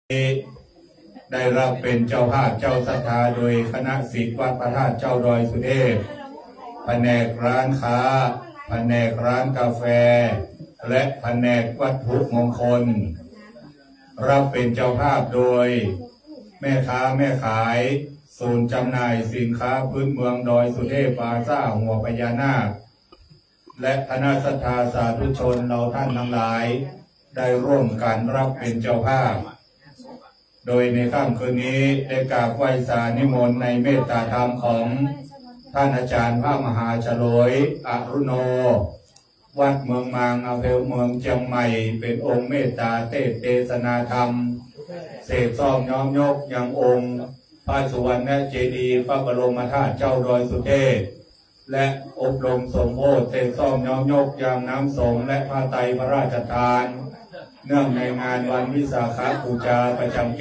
ได้รับเป็นเจ้าภาพเจ้าศรัทธาโดยคณะศิษย์วัดพระธาตุเจ้าดอยสุเทพแผนกร้านค้าแผนกร้านกาแฟและแผนกวัตถุมงคลรับเป็นเจ้าภาพโดยแม่ค้าแม่ขายศูนย์จำหน่ายสินค้าพื้นเมืองดอยสุเทพปาซ่าหัวพญานาคและคณะศรัทธาสาธุชนเราท่านทั้งหลายได้ร่วมกันรับเป็นเจ้าภาพโดยในค่ำคืนนี้ได้กราบไหว้สานิมนต์ในเมตตาธรรมของท่านอาจารย์พระมหาฉลวยอรุโนวัดเมืองมางอำเภอเมืองเชียงใหม่เป็นองค์เมตตาเทศนาธรรมเสกซ่อมย้อมยกยังองค์พระสุวรรณเจดีย์พระบรมธาตุเจ้าดอยสุเทพและอบรมสมโภชเสกซ่อมย้อมยกยังน้ำสงฆ์และผ้าไตรพระราชทานเนื่องในงานวันวิสาขบูชาประจำปี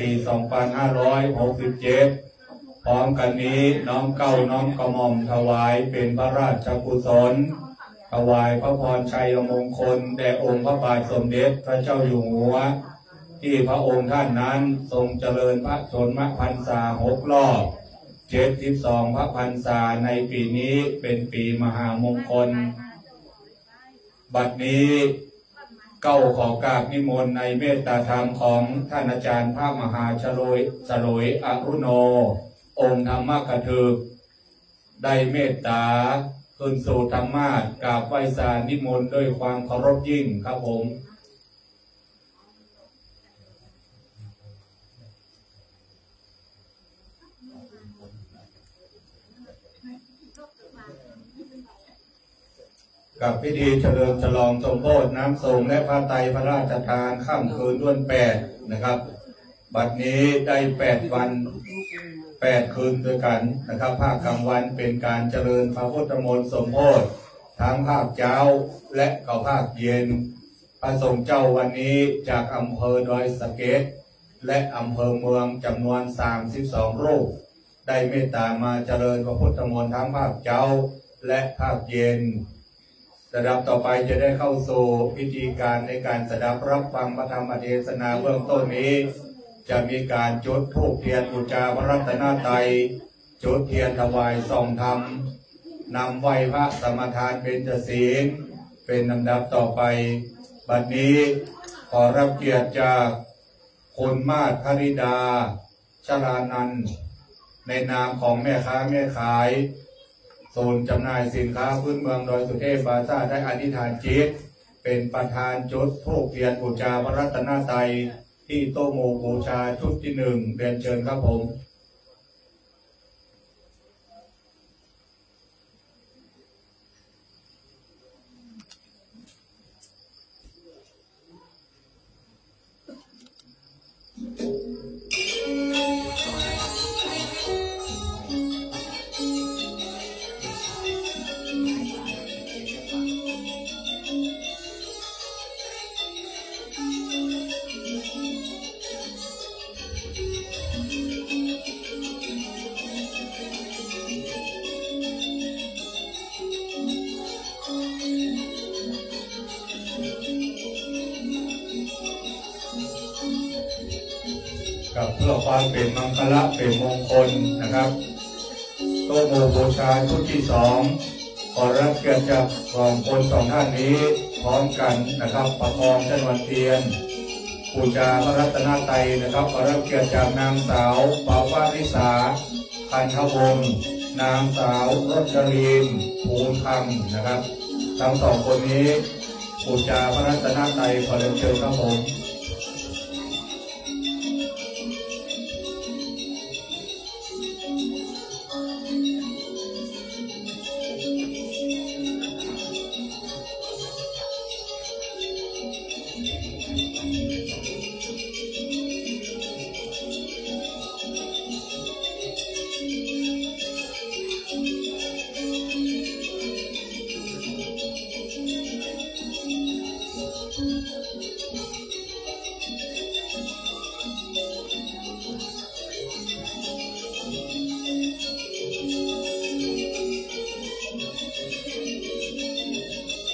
2567 พร้อมกันนี้น้อมเก้าน้อมกระหม่อมถวายเป็นพระราชกุศลถวายพระพรชัยมงคลแด่องค์พระบาทสมเด็จพระเจ้าอยู่หัวที่พระองค์ท่านนั้นทรงเจริญพระชนมพรรษา6 รอบ72 พระพรรษาในปีนี้เป็นปีมหามงคลบัดนี้เก้าขอกราบนิมนต์ในเมตตาธรรมของท่านอาจารย์พระมหาฉลวยอรุโนองค์ธรรมกถึกได้เมตตาขึ้นสู่ธรรมาสกราบไหว้สานิมนต์ด้วยความเคารพยิ่งครับผมกับพิธีเฉลิมฉลองสมโภชน้ำสงฆ์และพระไตรพระราชทานค่ำคืนด้วน8นะครับบัดนี้ได้8 วัน8 คืนด้วยกันนะครับภาคกลางวันเป็นการเจริญพระพุทธมนต์สมโภชทั้งภาคเช้าและก็ภาคเย็นพระสงฆ์เจ้าวันนี้จากอำเภอดอยสะเก็ดและอำเภอเมืองจำนวน32 รูปได้เมตตามาเจริญพระพุทธมนต์ทั้งภาคเช้าและภาคเย็นระดับต่อไปจะได้เข้าสู่พิธีการในการสดับรับฟังพระธรรมเทศนาเบื้องต้นนี้จะมีการจุดธูปเทียนบูชาพระรัตนตรัยจุดเทียนถวายส่องธรรมนำไหว้พระสมทานเบญจศีลเป็นลำดับต่อไปบัดนี้ขอรับเกียรติจากคุณมาศภริดาชลานันท์ในนามของแม่ค้าแม่ขายศูนย์จำหน่ายสินค้าพื้นเมืองดอยสุเทพปราสาทได้อธิษฐานจิตเป็นประธานจุดธูปเทียนบูชาพระรัตนตรัยที่โต๊ะหมู่บูชาชุดที่1เรียนเชิญครับผมเพื่อความเป็นมังคละเป็นมงคลนะครับโต๊ะหมู่บูชาชุดที่2ขอรับเกียรติจาก2 คน2 ท่านนี้พร้อมกันนะครับประคองชนวนเทียนบูชาพระรัตนตรัยนะครับขอรับเกียรติจากนางสาวปาวาริสาพันธวงศ์นางสาวรัชรีนภูลคำนะครับทั้ง2 คนนี้บูชาพระรัตนตรัยขอเรียนเชิญครับผม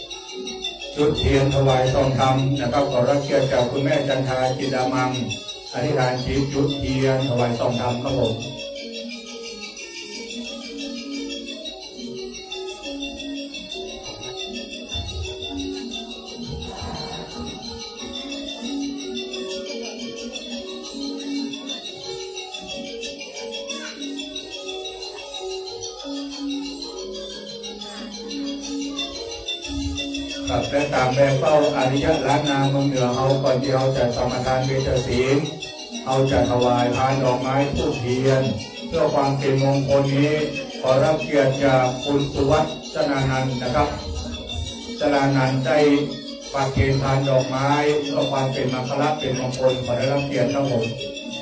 จุดเทียนถวายทองคำนะครับขอรับเกียรติจากคุณแม่จันทาจินดามังอธิษฐานจิตจุดเทียนถวายซองธรรมครับผมและตามแบบเป้าอริยะล้านนาเมืองเหนือเขาก่อนที่เขาจะสมทานเวชศีลเขาจะถวายพานดอกไม้ธูปเทียนเพื่อความเป็นมงคลนี้ขอรับเกียรติจากคุณสุวัฒน์ชนานันท์นะครับชนานันท์ได้ฝากเขียนพานดอกไม้เพื่อความเป็นมงคลเป็นมงคลขอได้รับเกียรติครับผม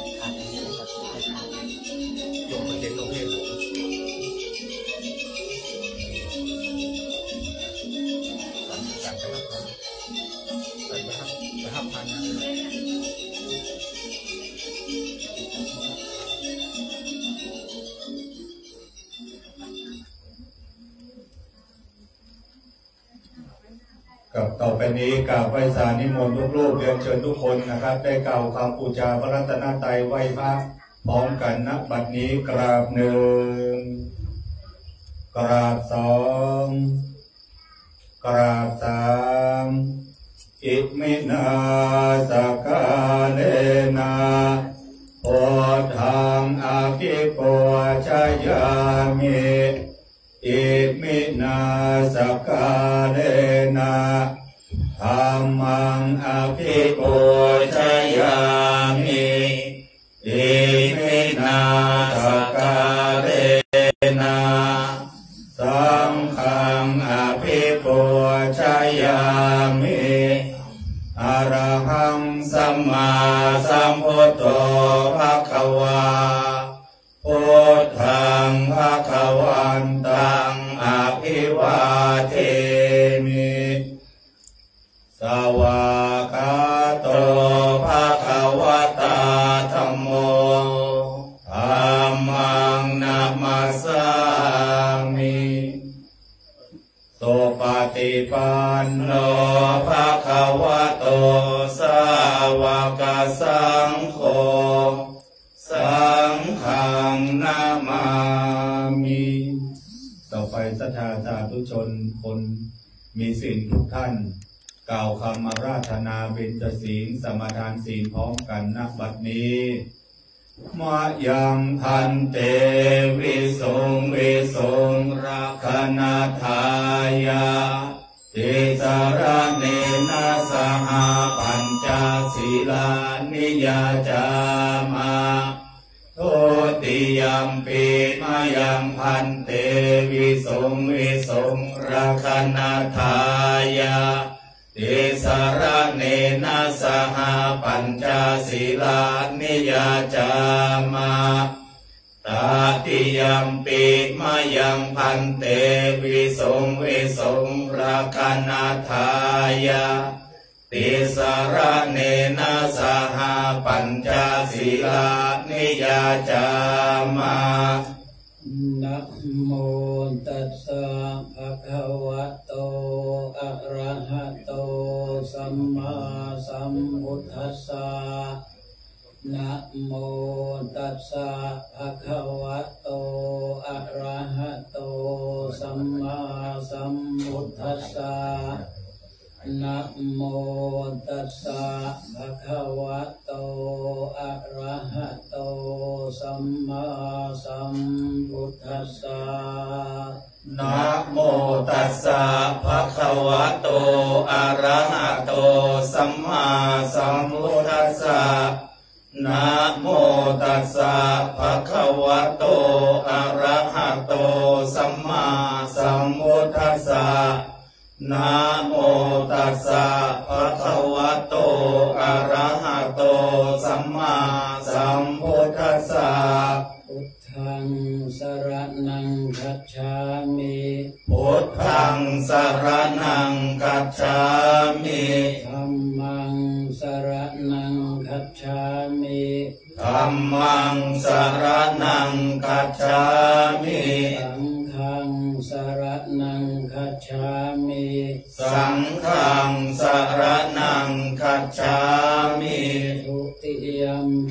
กับต่อไปนี้กล่าวไหว้สานิมนต์ทุกรูปเรียนเชิญทุกคนนะครับได้กล่าวคำบูชาพระรัตนตรัยไหว้พระพร้อมกันณบัดนี้กราบหนึ่งกราบสองกราบสามอิมินาสกาเลนะโพธังอาภิปุชยามิอิมินาสกาเลนะธัมมังอภิปุชยามิอิมินาสกาเลนะสังฆังอภิปุชยามิอรหังสัมมาสัมพุทโธภควาพุทธังภควันตังอภิวาเทมิสวากขาโตภควตาธัมโมธัมมังนัมมัสสามิสุปฏิปันโนภควโตสาวกสังโฆสังฆังนามามิต่อไปศรัทธาสาธุชนคนมีศีลทุกท่านกล่าวคำอาราธนาเบญจศีลสมาทานศีลพร้อมกันณบัดนี้มายังพันเตวิสุงวิสุงรักนาทายาติสารเนนะสหปัญจศีลานิยาจามาโทติยัมปิมายังพันเตวิสุงวิสุงรักนาทายาติสารเนนะสหปัญจศีลานิยาจามาตาติยัมปิมายังพันเตวิสุงวิสุงรักนาทายาติสารเนนะสหปัญจศีลานิยาจามานะโมตัสสะภะคะวะโตอะระหะโตสัมมาสัมพุทธัสสะนะโมตัสสะภะคะวะโตอะระหะโตสัมมาสัมพุทธัสสะนะโมตัสสะภะคะวะโตอะระหะโตสัมมาสัมพุทธัสสะนะโมตัสสะภะคะวะโตอะระหะโตสัมมาสัมพุทธัสสะนะโมตัสสะภะคะวะโตอะระหะโตสัมมาสัมพุทธัสสะนะโมตัสสะภะคะวะโตอะระหะโตสัมมาสัมพุทธัสสะพุทธังสรณังคัจฉามิพุทธังสรณังคัจฉามิธัมมังสรณังคัจฉามิธัมมังสรณังคัจฉามิสังฆังสรณังคัจฉามิสังฆังสรณังคัจฉามิทุติยัมป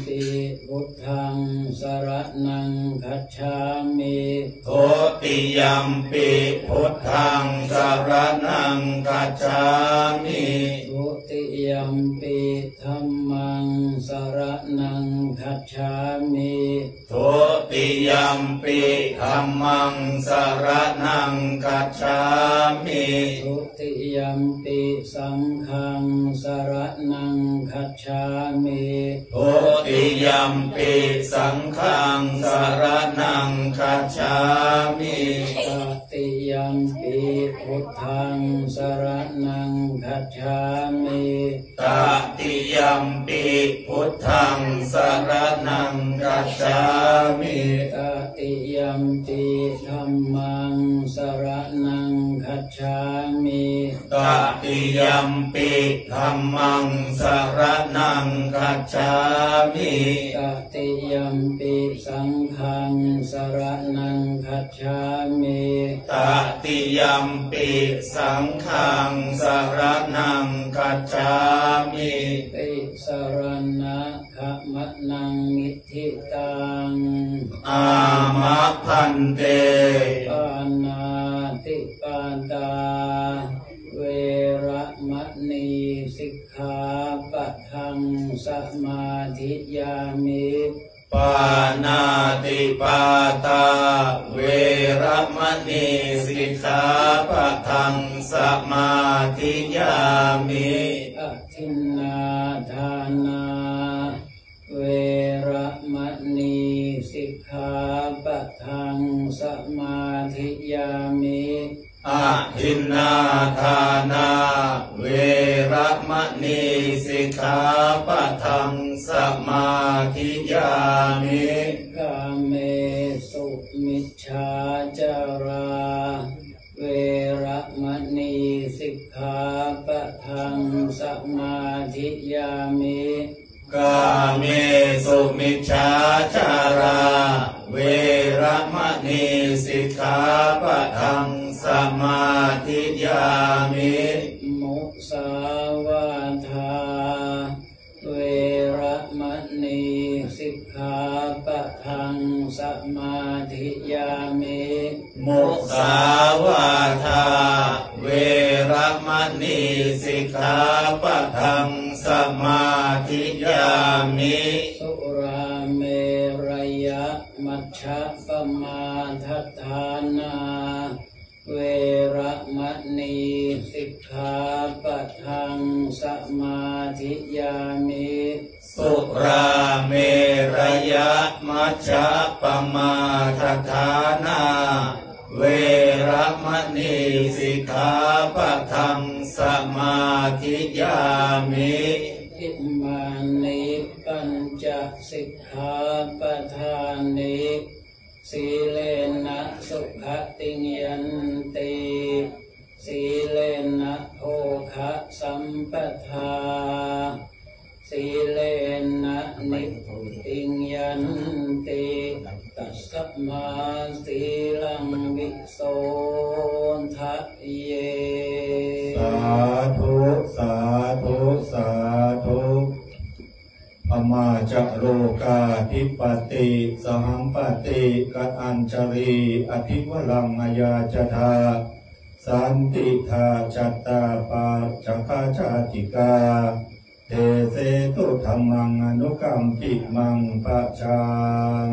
พุทธังสรณังคัจฉามิทุติยัมปิพุทธังสรณังคัจฉามิทุติยัมปิธัมมังสรณังคัจฉามิทุติยัมปิธัมมังสรณังคัจฉามิทุติยัมปิสังฆังสรณังคัจฉามิทุติยัมปิสังฆังสรณังคัจฉามิตติยัมปิพุทธังสรณังคัจฉามิตติยัมปิพุทธังสรณังคัจฉามิตติยัมปิธัมมังสรณังคัจฉามิตติยัมปิธัมมังสรณังคัจฉามิตติยัมปิสังฆังสรณังคัจฉามิตติยัมปิสังฆังสรณังคัจฉามิติสรณะขมะนังนิธิตังอามะพันเตปานาติปาตาเวระมะนีสิกขาปะทังสมาธิยามิปานาติปาตาเวระมะนีสิกขาปะทังสมาธิยามิอทินนาทานาเวระมะนีสิกขาปะทังสมาธิยามิอะทินนาทานาเวระมะนีสิกขาปะทังสมาธิยามิกาเมสุมิจฉาจาราเวระมะนีสิกขาปะทังสมาธิยามิกาเมสุมิจฉาจาราเวระมะนีสิกขาปะทังสมาธิยามิมุสาวาทาเวระมะนีสิกขาปะทังสมาธิยามิมุสาวาทาเวระมะนีสิกขาปะทังสมาธิยามิสุราเมรยะมัชฌะปมาทัฏฐานาเวระมะนีสิกขาปะทังสมาธิยามิสุราเมรยะมัชฌะปมาทัฏฐานาเวระมะนีสิกขาปะทังสมาธิยามิอิมานิปัญจสิกขาปทานิสีเลนะสุขติยันติสีเลนะโภคะสัมปทาสีเลนะนิพติยันติตัสสมาสีลังวิโสทะเยสาธุสาธุสาธุปมาจโรกาธิปติสหัมปติกัจอัญชลีอธิวรังอายาจทาสันติทาจัตตาปาจักขาชาติกาเตเสตุธัมมังอนุกัมปิมังปะชัง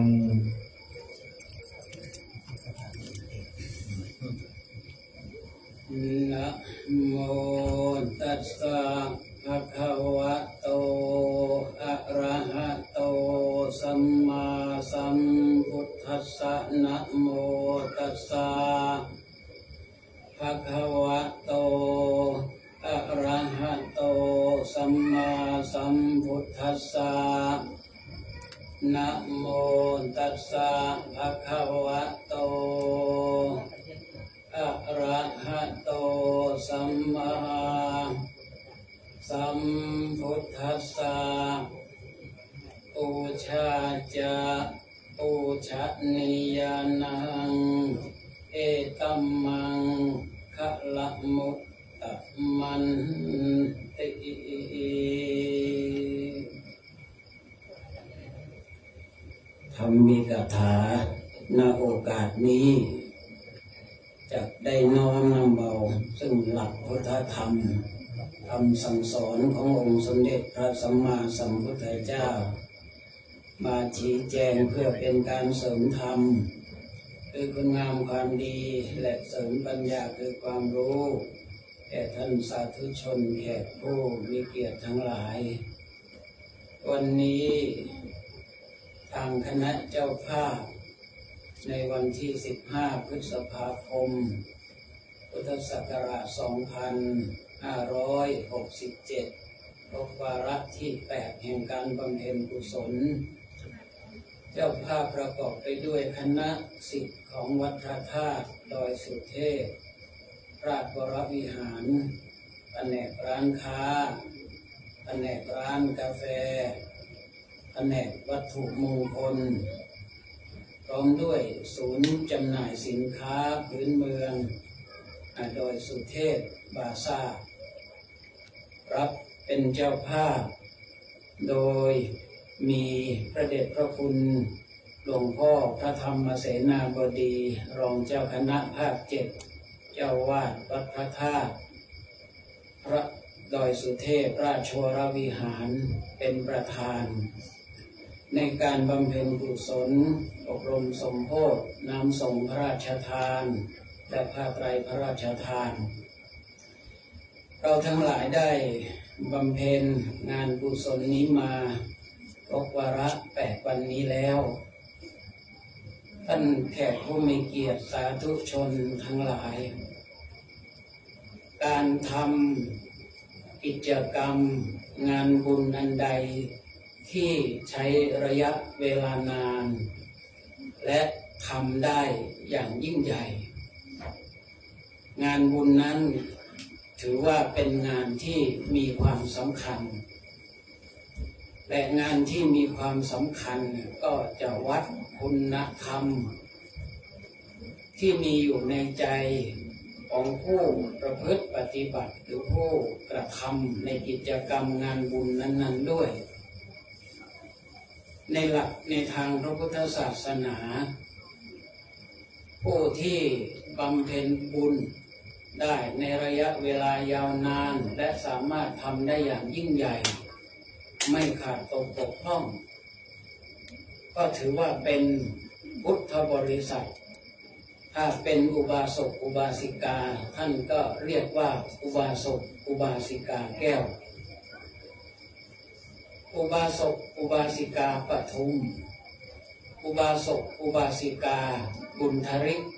นะโมตัสสะภะคะวะโตอะระหะโตสัมมาสัมพุทธัสสะนะโมตัสสะภะคะวะโตอะระหะโตสัมมาสัมพุทธัสสะนะโมตัสสะภะคะวะโตอะระหะโตสัมมาสัมพุทธัสสะอุชาจะอุชนิยานังเอตัมมังคะละมุตตะมันติธรรมิกถาณโอกาสนี้จะได้น้อมนำเอาซึ่งหลักพุทธธรรมคำสั่งสอนขององค์สมเด็จพระสัมมาสัมพุทธเจ้ามาชี้แจงเพื่อเป็นการเสริมธรรมคือคุณงามความดีและเสริมปัญญาคือความรู้แก่ท่านสาธุชนแขกผู้มีเกียรติทั้งหลายวันนี้ทางคณะเจ้าภาพในวันที่15 พฤษภาคม พุทธศักราช 2567 ครบวาระที่ 8 แห่งการบำเพ็ญกุศลเจ้าภาพประกอบไปด้วยคณะศิษย์ของวัดพระธาตุดอยสุเทพราชวรวิหารแผนกร้านค้าแผนกร้านกาแฟแผนกวัตถุมงคลพร้อมด้วยศูนย์จำหน่ายสินค้าพื้นเมืองดอยสุเทพบาซ่ารับเป็นเจ้าภาพโดยมีพระเดชพระคุณหลวงพ่อพระธรรมเสนาบดีรองเจ้าคณะภาค 7 เจ้าวาดวัดพระธาตุพระดอยสุเทพราชวรวิหารเป็นประธานในการบำเพ็ญกุศลอบรมสมโภชน้ำส่งพระราชทานและผ้าไตรพระราชทานเราทั้งหลายได้บำเพ็ญงานกุศลนี้มาครบวาระ 8 วันนี้แล้วท่านแขกผู้มีเกียรติสาธุชนทั้งหลายการทำกิจกรรมงานบุญอันใดที่ใช้ระยะเวลานานและทำได้อย่างยิ่งใหญ่งานบุญนั้นถือว่าเป็นงานที่มีความสำคัญและงานที่มีความสำคัญก็จะวัดคุณธรรมที่มีอยู่ในใจของผู้ประพฤติปฏิบัติหรือผู้กระทำในกิจกรรมงานบุญนั้นๆด้วยในหลักในทางพระพุทธศาสนาผู้ที่บำเพ็ญบุญได้ในระยะเวลายาวนานและสามารถทำได้อย่างยิ่งใหญ่ไม่ขาดตกบกพร่องก็ถือว่าเป็นพุทธบริษัทถ้าเป็นอุบาสกอุบาสิกาท่านก็เรียกว่าอุบาสกอุบาสิกาแก้วอุบาสกอุบาสิกาปทุมอุบาสกอุบาสิกาบุญทริก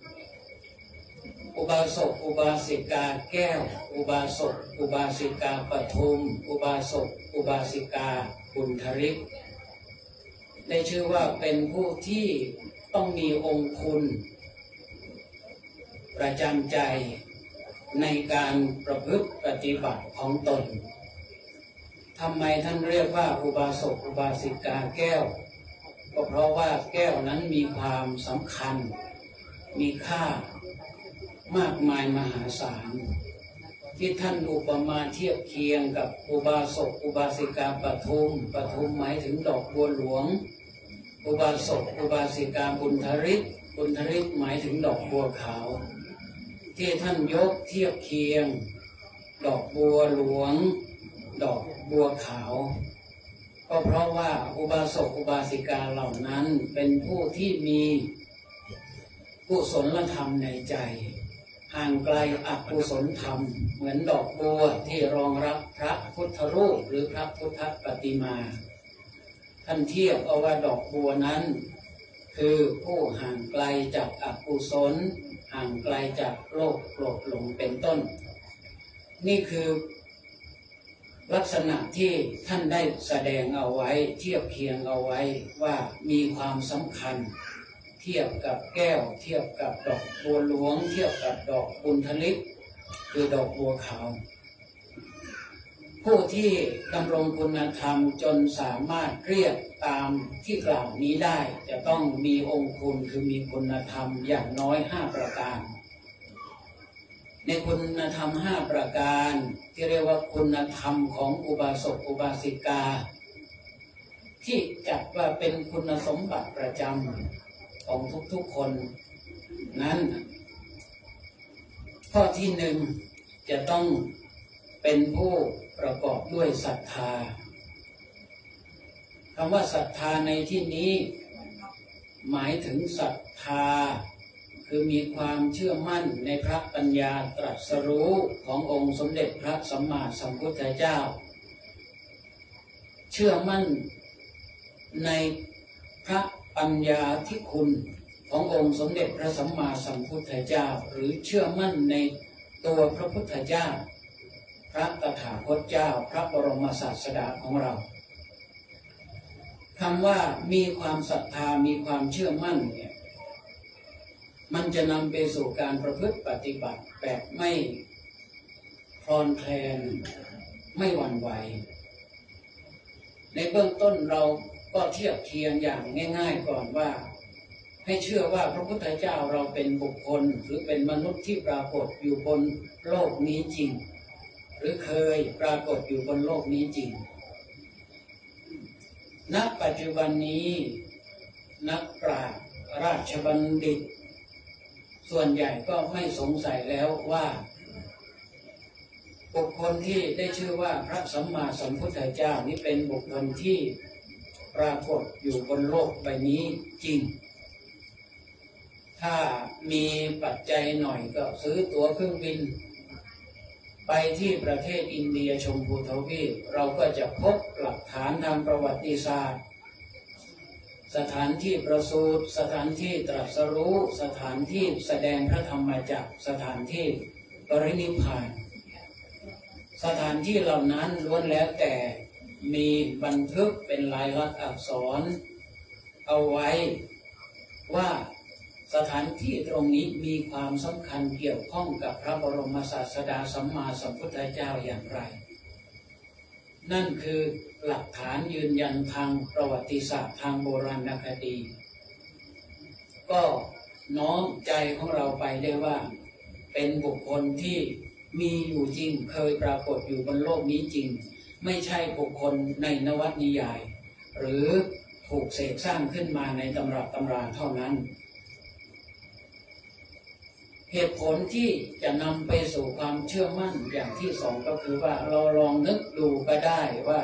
อุบาสกอุบาสิกาแก้วอุบาสกอุบาสิกาปทุมอุบาสกอุบาสิกาบุญทริกได้ชื่อว่าเป็นผู้ที่ต้องมีองค์คุณประจำใจในการประพฤติปฏิบัติของตนทำไมท่านเรียกว่าอุบาสกอุบาสิกาแก้วก็เพราะว่าแก้วนั้นมีความสำคัญมีค่ามากมายมหาศาลที่ท่านอุปมาเทียบเคียงกับอุบาสกอุบาสิกาปทุมหมายถึงดอกบัวหลวงอุบาสกอุบาสิกาบุญทริกหมายถึงดอกบัวขาวที่ท่านยกเทียบเคียงดอกบัวหลวงดอกบัวขาวก็เพราะว่าอุบาสกอุบาสิกาเหล่านั้นเป็นผู้ที่มีกุศลธรรมในใจห่างไกลอกุศลธรรมเหมือนดอกบัวที่รองรับพระพุทธรูปหรือพระพุทธปฏิมาท่านเทียบเอาว่าดอกบัวนั้นคือผู้ห่างไกลจากอกุศลห่างไกลจากโลภโกรธหลงเป็นต้นนี่คือลักษณะที่ท่านได้แสดงเอาไว้เทียบเคียงเอาไว้ว่ามีความสำคัญเทียบกับแก้วเทียบกับดอกบัวหลวงเทียบกับดอกบุญทริกคือดอกบัวขาวผู้ที่ดำรงคุณธรรมจนสามารถเรียกตามที่กล่าวนี้ได้จะต้องมีองค์คุณคือมีคุณธรรมอย่างน้อย5 ประการในคุณธรรม5 ประการที่เรียกว่าคุณธรรมของอุบาสกอุบาสิกาที่จัดว่าเป็นคุณสมบัติประจำของทุกๆคนนั้นข้อที่หนึ่งจะต้องเป็นผู้ประกอบด้วยศรัทธาคำว่าศรัทธาในที่นี้หมายถึงศรัทธาคือมีความเชื่อมั่นในพระปัญญาตรัสรู้ขององค์สมเด็จพระสัมมาสัมพุทธเจ้าเชื่อมั่นในพระปัญญาที่คุณขององค์สมเด็จพระสัมมาสัมพุทธเจ้าหรือเชื่อมั่นในตัวพระพุทธเจ้าพระตถาคตเจ้าพระบรมศาสดาของเราคำว่ามีความศรัทธามีความเชื่อมั่นเนี่ยมันจะนำไปสู่การประพฤติปฏิบัติแบบไม่คลอนแคลนไม่หวั่นไหวในเบื้องต้นเราก็เทียบเคียงอย่างง่ายๆก่อนว่าให้เชื่อว่าพระพุทธเจ้าเราเป็นบุคคลหรือเป็นมนุษย์ที่ปรากฏอยู่บนโลกนี้จริงหรือเคยปรากฏอยู่บนโลกนี้จริงณปัจจุบันนี้นักปราชญ์ราชบัณฑิตส่วนใหญ่ก็ไม่สงสัยแล้วว่าบุคคลที่ได้ชื่อว่าพระสัมมาสัมพุทธเจ้านี้เป็นบุคคลที่ปรากฏอยู่บนโลกใบนี้จริงถ้ามีปัจจัยหน่อยก็ซื้อตั๋วเครื่องบินไปที่ประเทศอินเดียชมพูทวีปเราก็จะพบหลักฐานทางประวัติศาสตร์สถานที่ประสูติสถานที่ตรัสรู้สถานที่แสดงพระธรรมจักรสถานที่ปรินิพพานสถานที่เหล่านั้นล้วนแล้วแต่มีบันทึกเป็นลายลักษณ์อักษรเอาไว้ว่าสถานที่ตรงนี้มีความสำคัญเกี่ยวข้องกับพระบรมศาสดาสัมมาสัมพุทธเจ้าอย่างไรนั่นคือหลักฐานยืนยันทางประวัติศาสตร์ทางโบราณคดีก็น้อมใจของเราไปได้ว่าเป็นบุคคลที่มีอยู่จริงเคยปรากฏอยู่บนโลกนี้จริงไม่ใช่บุคคลในนวนิยายหรือถูกเสกสร้างขึ้นมาในตำรับตำราเท่านั้นเหตุผลที่จะนำไปสู่ความเชื่อมั่นอย่างที่สองก็คือว่าเราลองนึกดูก็ได้ว่า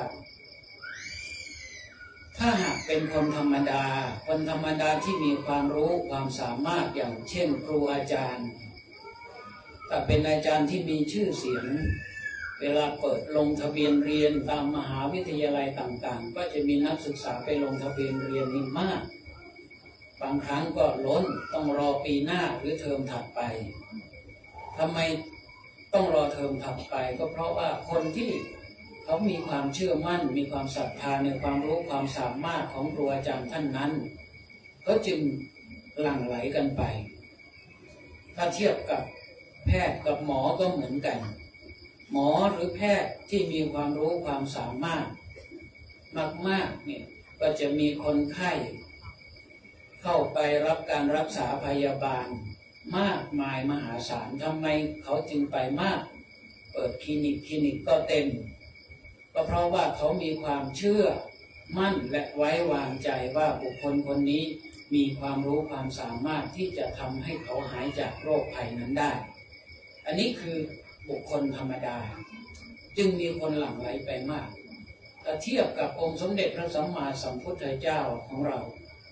ถ้าหากเป็นคนธรรมดาที่มีความรู้ความสามารถอย่างเช่นครูอาจารย์ถ้าเป็นอาจารย์ที่มีชื่อเสียงเวลาเปิดลงทะเบียนเรียนตามมหาวิทยาลัยต่างๆก็จะมีนักศึกษาไปลงทะเบียนเรียนนี่มากบางครั้งก็ล้นต้องรอปีหน้าหรือเทอมถัดไปทำไมต้องรอเทอมถัดไปก็เพราะว่าคนที่เขามีความเชื่อมั่นมีความศรัทธาในความรู้ความสามารถของครูอาจารย์ท่านนั้นเขาจึงหลั่งไหลกันไปถ้าเทียบกับแพทย์กับหมอก็เหมือนกันหมอหรือแพทย์ที่มีความรู้ความสามารถมากๆเนี่ยก็จะมีคนไข้เข้าไปรับการรักษาพยาบาลมากมายมหาศาลทำไมเขาจึงไปมากเปิดคลินิกก็เต็มก็เพราะว่าเขามีความเชื่อมั่นและไว้วางใจว่าบุคคลคนนี้มีความรู้ความสามารถที่จะทำให้เขาหายจากโรคภัยนั้นได้อันนี้คือบุคคลธรรมดาจึงมีคนหลั่งไหลไปมากถ้าเทียบกับองค์สมเด็จพระสัมมาสัมพุทธเจ้าของเรา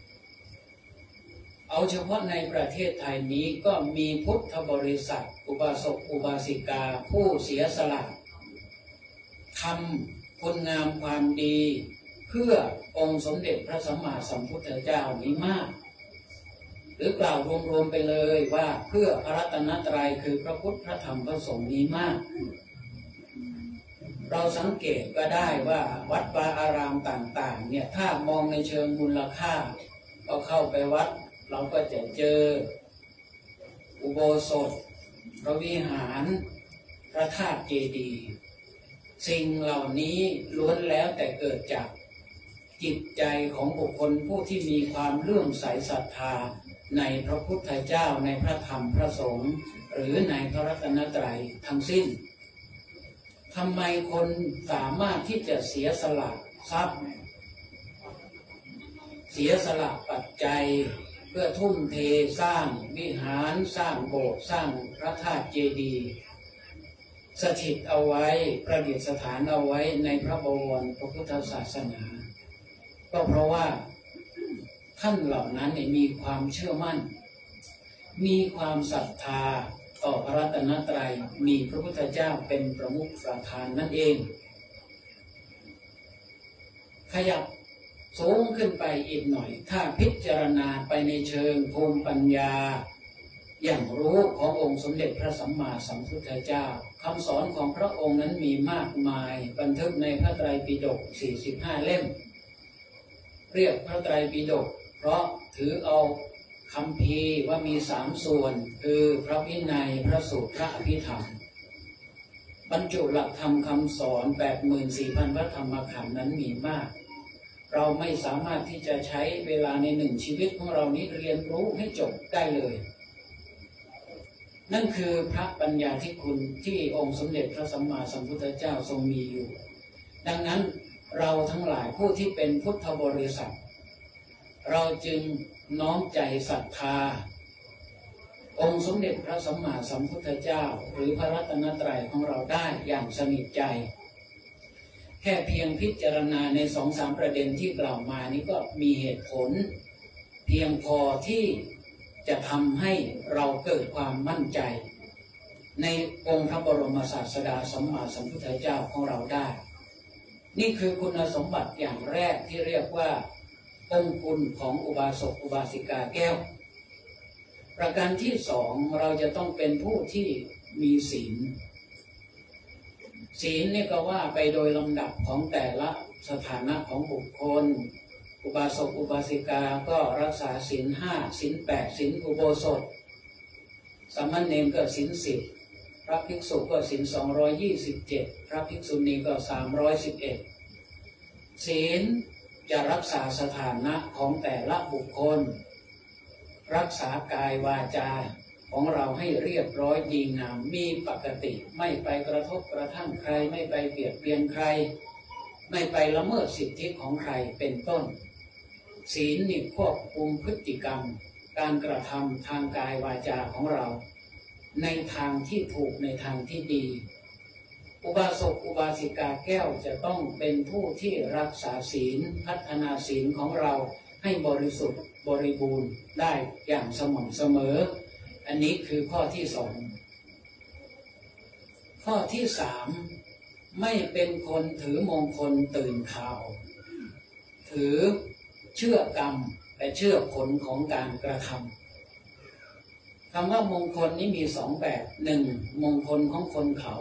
เอาเฉพาะในประเทศไทยนี้ก็มีพุทธบริษัทอุบาสกอุบาสิกาผู้เสียสละทำคุณงามความดีเพื่อองค์สมเด็จพระสัมมาสัมพุทธเจ้านี้มากหรือกล่าวรวมๆไปเลยว่าเพื่อพระรัตนตรัยคือพระพุทธพระธรรมพระสงฆ์นี้มากเราสังเกตก็ได้ว่าวัดวาอารามต่างๆเนี่ยถ้ามองในเชิงมูลค่าก็เข้าไปวัดเราก็จะเจออุโบสถพระวิหารพระธาตุเจดีย์สิ่งเหล่านี้ล้วนแล้วแต่เกิดจากจิตใจของบุคคลผู้ที่มีความเลื่อมใสศรัทธาในพระพุทธเจ้าในพระธรรมพระสงฆ์หรือในพระรัตนตรัยทั้งสิ้นทำไมคนสามารถที่จะเสียสละทรัพย์เสียสละปัจจัยเพื่อทุ่มเทสร้างวิหารสร้างโบสถ์สร้างพระธาตุเจดีย์สถิตเอาไว้ประดิษฐานเอาไว้ในพระบวรพระพุทธศาสนาก็เพราะว่าท่านเหล่านั้นมีความเชื่อมั่นมีความศรัทธาต่อพระรัตนตรัยมีพระพุทธเจ้าเป็นประมุขประธานนั่นเองขยับสูงขึ้นไปอีกหน่อยถ้าพิจารณาไปในเชิงภูมิปัญญาอย่างรู้ขององค์สมเด็จพระสัมมาสัมพุทธเจ้าคำสอนของพระองค์นั้นมีมากมายบันทึกในพระไตรปิฎก45เล่มเรียกพระไตรปิฎกเพราะถือเอาคัมภีร์ว่ามี3ส่วนคือพระวินัยพระสูตรพระอภิธรรมบรรจุหลักธรรมคำสอน 84,000 พระธรรมขันธ์นั้นมีมากเราไม่สามารถที่จะใช้เวลาใน1ชีวิตของเรานี้เรียนรู้ให้จบได้เลยนั่นคือพระปัญญาธิคุณที่องค์สมเด็จพระสัมมาสัมพุทธเจ้าทรงมีอยู่ดังนั้นเราทั้งหลายผู้ที่เป็นพุทธบริษัทเราจึงน้อมใจศรัทธาองค์สมเด็จพระสัมมาสัมพุทธเจ้าหรือพระรัตนตรัยของเราได้อย่างสนิทใจแค่เพียงพิจารณาใน 2-3 ประเด็นที่กล่าวมานี้ก็มีเหตุผลเพียงพอที่จะทำให้เราเกิดความมั่นใจในองค์พระบรมศาสดาสัมมาสัมพุทธเจ้าของเราได้นี่คือคุณสมบัติอย่างแรกที่เรียกว่าองค์คุณของอุบาสกอุบาสิกาแก้วประการที่2เราจะต้องเป็นผู้ที่มีศีลศีลนี่ก็ว่าไปโดยลำดับของแต่ละสถานะของบุคคลอุบาสกอุบาสิกาก็รักษาศีล5ศีล8ศีลอุโบสถสามเณรก็ศีล10พระภิกษุก็ศีล227พระภิกษุณีก็311ศีลจะรักษาสถานะของแต่ละบุคคลรักษากายวาจาของเราให้เรียบร้อยดีงามมีปกติไม่ไปกระทบกระทั่งใครไม่ไปเบียดเบียนใครไม่ไปละเมิดสิทธิของใครเป็นต้นศีลนี่ควบคุมพฤติกรรมการกระทำทางกายวาจาของเราในทางที่ถูกในทางที่ดีอุบาสกอุบาสิกาแก้วจะต้องเป็นผู้ที่รักษาศีลพัฒนาศีลของเราให้บริสุทธิ์บริบูรณ์ได้อย่างสม่ำเสมออันนี้คือข้อที่2ข้อที่3ไม่เป็นคนถือมงคลตื่นข่าวถือเชื่อกรรมและเชื่อผลของการกระทำคำว่ามงคลนี้มี2แบบ1มงคลของคนเขา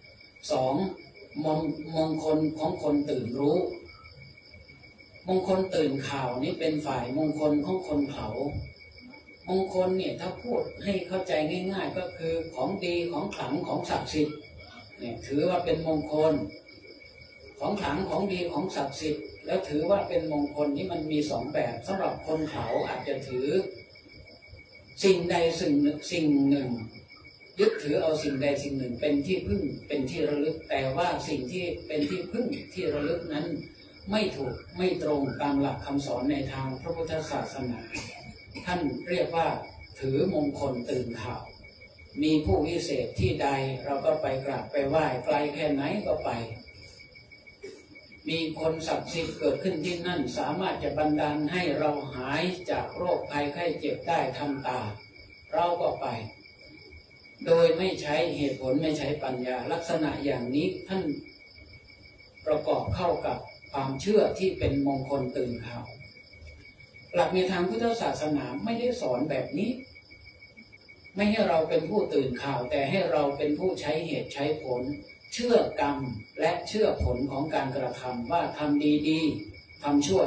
2มงคลของคนตื่นรู้มงคลตื่นข่าวนี้เป็นฝ่ายมงคลของคนเขามงคลเนี่ยถ้าพูดให้เข้าใจง่ายๆก็คือของดีของขลังของศักดิ์สิทธิ์เนี่ยถือว่าเป็นมงคลของขลังของดีของศักดิ์สิทธิ์แล้วถือว่าเป็นมงคลนี้มันมี2แบบสำหรับคนเขาอาจจะถือสิ่งใดสิ่งหนึ่งยึดถือเอาสิ่งใดสิ่งหนึ่งเป็นที่พึ่งเป็นที่ระลึกแต่ว่าสิ่งที่เป็นที่พึ่งที่ระลึกนั้นไม่ถูกไม่ตรงตามหลักคำสอนในทางพระพุทธศาสนาท่านเรียกว่าถือมงคลตื่นข่าวมีผู้วิเศษที่ใดเราก็ไปกราบไปไหว้ไกลแค่ไหนก็ไปมีคนศักดิ์สิทธิ์เกิดขึ้นที่นั่นสามารถจะบันดาลให้เราหายจากโรคภัยไข้เจ็บได้ทันตาเราก็ไปโดยไม่ใช้เหตุผลไม่ใช้ปัญญาลักษณะอย่างนี้ท่านประกอบเข้ากับความเชื่อที่เป็นมงคลตื่นข่าวหลักในทางพุทธศาสนาไม่ได้สอนแบบนี้ไม่ให้เราเป็นผู้ตื่นข่าวแต่ให้เราเป็นผู้ใช้เหตุใช้ผลเชื่อกรรมและเชื่อผลของการกระทำว่าทำดีๆทำชั่ว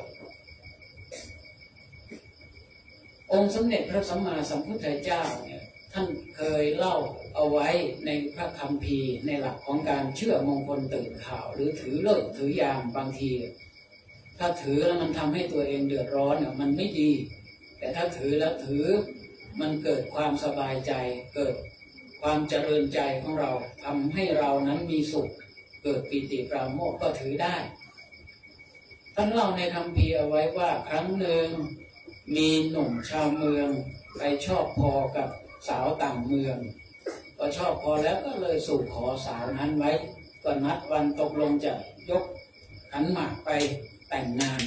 องค์สมเด็จพระสัมมาสัมพุทธเจ้าเนี่ยท่านเคยเล่าเอาไว้ในพระคัมภีร์ในหลักของการเชื่อมงคลตื่นข่าวหรือถือเลิกถือยามบางทีถ้าถือแล้วมันทำให้ตัวเองเดือดร้อนเนี่ยมันไม่ดีแต่ถ้าถือแล้วถือมันเกิดความสบายใจเกิดความเจริญใจของเราทำให้เรานั้นมีสุขเกิดปีติปราโมทย์ก็ถือได้ท่านเล่าในคัมภีร์เอาไว้ว่าครั้งหนึ่งมีหนุ่มชาวเมืองไปชอบพอกับสาวต่างเมืองพอชอบพอแล้วก็เลยสู่ขอสาวนั้นไว้ก็นัดวันตกลงจะยกขันหมากไปแต่งงาน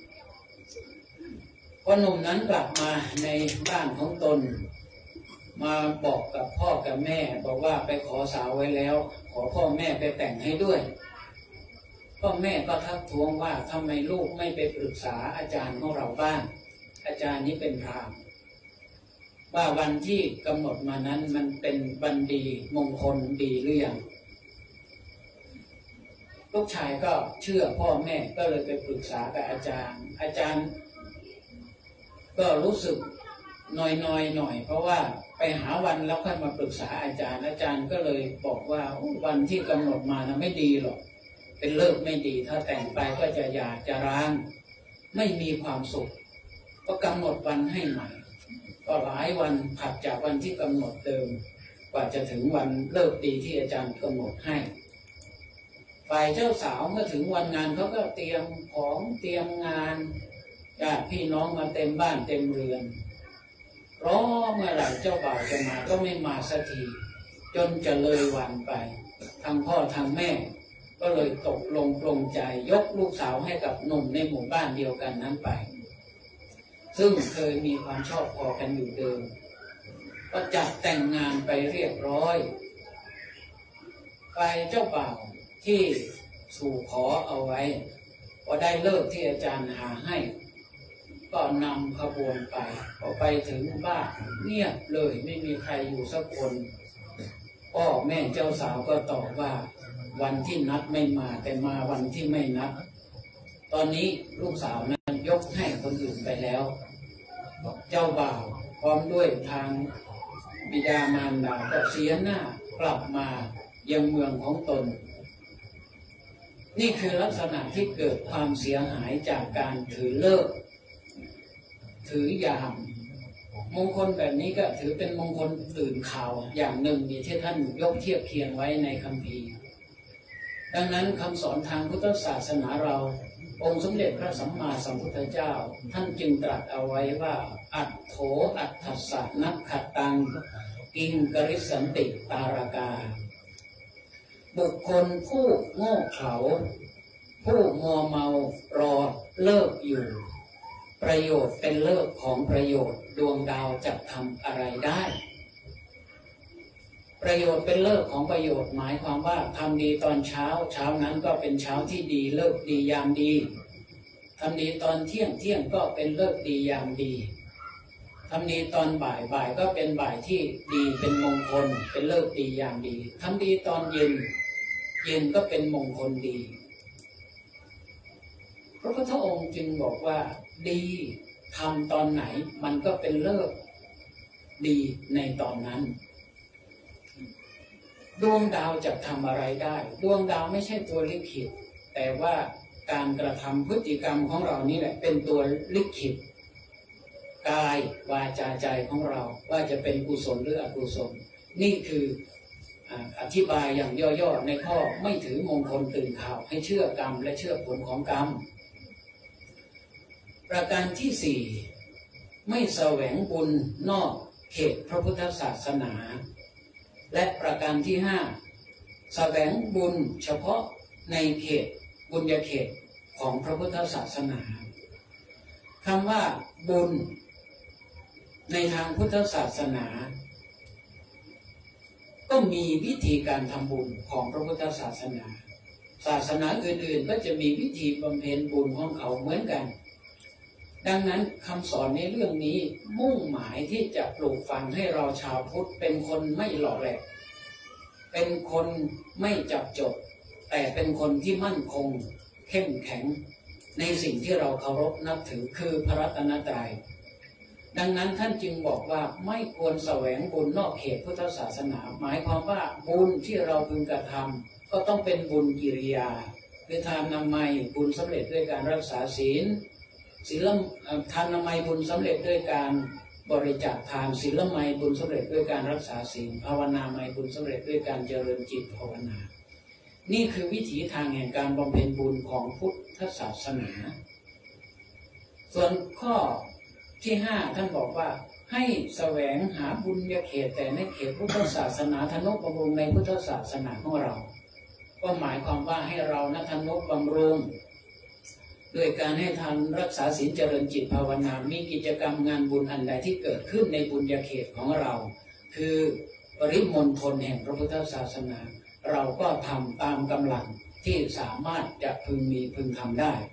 พอหนุ่มนั้นกลับมาในบ้านของตนมาบอกกับพ่อกับแม่บอกว่าไปขอสาวไว้แล้วขอพ่อแม่ไปแต่งให้ด้วยพ่อแม่ก็ทักท้วงว่าทำไมลูกไม่ไปปรึกษาอาจารย์ของเราบ้างอาจารย์นี้เป็นพราหมณ์ว่าวันที่กำหนดมานั้นมันเป็นวันดีมงคลดีหรือยังลูกชายก็เชื่อพ่อแม่ก็เลยไปปรึกษากับอาจารย์ก็รู้สึกน้อยหน่อยเพราะว่าไปหาวันแล้วค่อยมาปรึกษาอาจารย์ก็เลยบอกว่าวันที่กำหนดมานะไม่ดีหรอกเป็นเลิกไม่ดีถ้าแต่งไปก็จะหย่าจะร้างไม่มีความสุขก็กำหนดวันให้ใหม่ก็หลายวันถัดจากวันที่กำหนดเดิมกว่าจะถึงวันเลิกดีที่อาจารย์กำหนดให้ฝ่ายเจ้าสาวเมื่อถึงวันงานเขาก็เตรียมของเตรียมงานญาติพี่น้องมาเต็มบ้านเต็มเรือนรอเมื่อไหร่เจ้าบ่าวจะมาก็ไม่มาสักทีจนจะเลยวันไปทางพ่อทางแม่ก็เลยตกลงปลงใจยกลูกสาวให้กับหนุ่มในหมู่บ้านเดียวกันนั้นไปซึ่งเคยมีความชอบพอกันอยู่เดิมก็จัดแต่งงานไปเรียบร้อยฝ่ายเจ้าบ่าวที่สู่ขอเอาไว้พอได้เลิกที่อาจารย์หาให้ก็นำขบวนไปพอไปถึงบ้านเงียบเลยไม่มีใครอยู่สักคนพ่อแม่เจ้าสาวก็ตอบว่าวันที่นัดไม่มาแต่มาวันที่ไม่นัดตอนนี้ลูกสาวนั้นยกให้คนอื่นไปแล้วเจ้าบ่าวพร้อมด้วยทางบิดามารดาก็เสียหน้ากลับมายังเมืองของตนนี่คือลักษณะที่เกิดความเสียหายจากการถือเลิกถือยามมงคลแบบนี้ก็ถือเป็นมงคลตื่นข่าวอย่างหนึ่งที่ท่านยกเทียบเคียงไว้ในคัมภีร์ดังนั้นคำสอนทางพุทธศาสนาเราองค์สมเด็จพระสัมมาสัมพุทธเจ้าท่านจึงตรัสเอาไว้ว่าอัตโธอัตถัสสะนักขตังกิงกริสันติตารากาบุคคลผู้โง่เขลาผู้มัวเมารอเลิกอยู่ประโยชน์เป็นเลิกของประโยชน์ดวงดาวจะทำอะไรได้ประโยชน์เป็นเลิกของประโยชน์หมายความว่าทำดีตอนเช้านั้นก็เป็นเช้าที่ดีเลิกดียามดีทำดีตอนเที่ยงก็เป็นเลิกดียามดีทำดีตอนบ่ายก็เป็นบ่ายที่ดีเป็นมงคลเป็นเลิกดียามดีทำดีตอนเย็นก็เป็นมงคลดีพระพุทธองค์จึงบอกว่าดีทำตอนไหนมันก็เป็นเลิกดีในตอนนั้นดวงดาวจะทำอะไรได้ดวงดาวไม่ใช่ตัวลิขิตแต่ว่าการกระทำพฤติกรรมของเรานี่แหละเป็นตัวลิขิตกายวาจาใจของเราว่าจะเป็นกุศลหรืออกุศลนี่คืออธิบายอย่างย่อๆในข้อไม่ถือมงคลตื่นข่าวให้เชื่อกรรมและเชื่อผลของกรรมประการที่ 4ไม่แสวงบุญนอกเขตพระพุทธศาสนาและประการที่ 5แสวงบุญเฉพาะในเขตบุญญาเขตของพระพุทธศาสนาคำว่าบุญในทางพุทธศาสนาก็มีวิธีการทำบุญของพระพุทธศาสนาศาสนาอื่นๆก็จะมีวิธีบำเพ็ญบุญของเขาเหมือนกันดังนั้นคำสอนในเรื่องนี้มุ่งหมายที่จะปลูกฝังให้เราชาวพุทธเป็นคนไม่หล่อแหลกเป็นคนไม่จับจดแต่เป็นคนที่มั่นคงเข้มแข็งในสิ่งที่เราเคารพนับถือคือพระรัตนตรัยดังนั้นท่านจึงบอกว่าไม่ควรแสวงบุญนอกเขตพุทธศาสนาหมายความว่าบุญที่เราพึงกระทำก็ต้องเป็นบุญกิริยาคือทานนามัยบุญสำเร็จด้วยการรักษาศีลทานนามัยบุญสำเร็จด้วยการบริจาคทานศีลไมยบุญสำเร็จด้วยการรักษาศีลภาวนาไมยบุญสำเร็จด้วยการเจริญจิตภาวนานี่คือวิถีทางแห่งการบำเพ็ญบุญของพุทธศาสนาส่วนข้อที่5ท่านบอกว่าให้แสวงหาบุญญาเขตแต่ในเขตพุทธศาสนาทนุบำรุงในพุทธศาสนาของเราก็หมายความว่าให้เรานะทนุบำรุงด้วยการให้ทานรักษาศีลเจริญจิตภาวนามีกิจกรรมงานบุญอันใดที่เกิดขึ้นในบุญญาเขตของเราคือปริมณฑลแห่งพระพุทธศาสนาเราก็ทำตามกำลังที่สามารถจะพึงมีพึงทำได้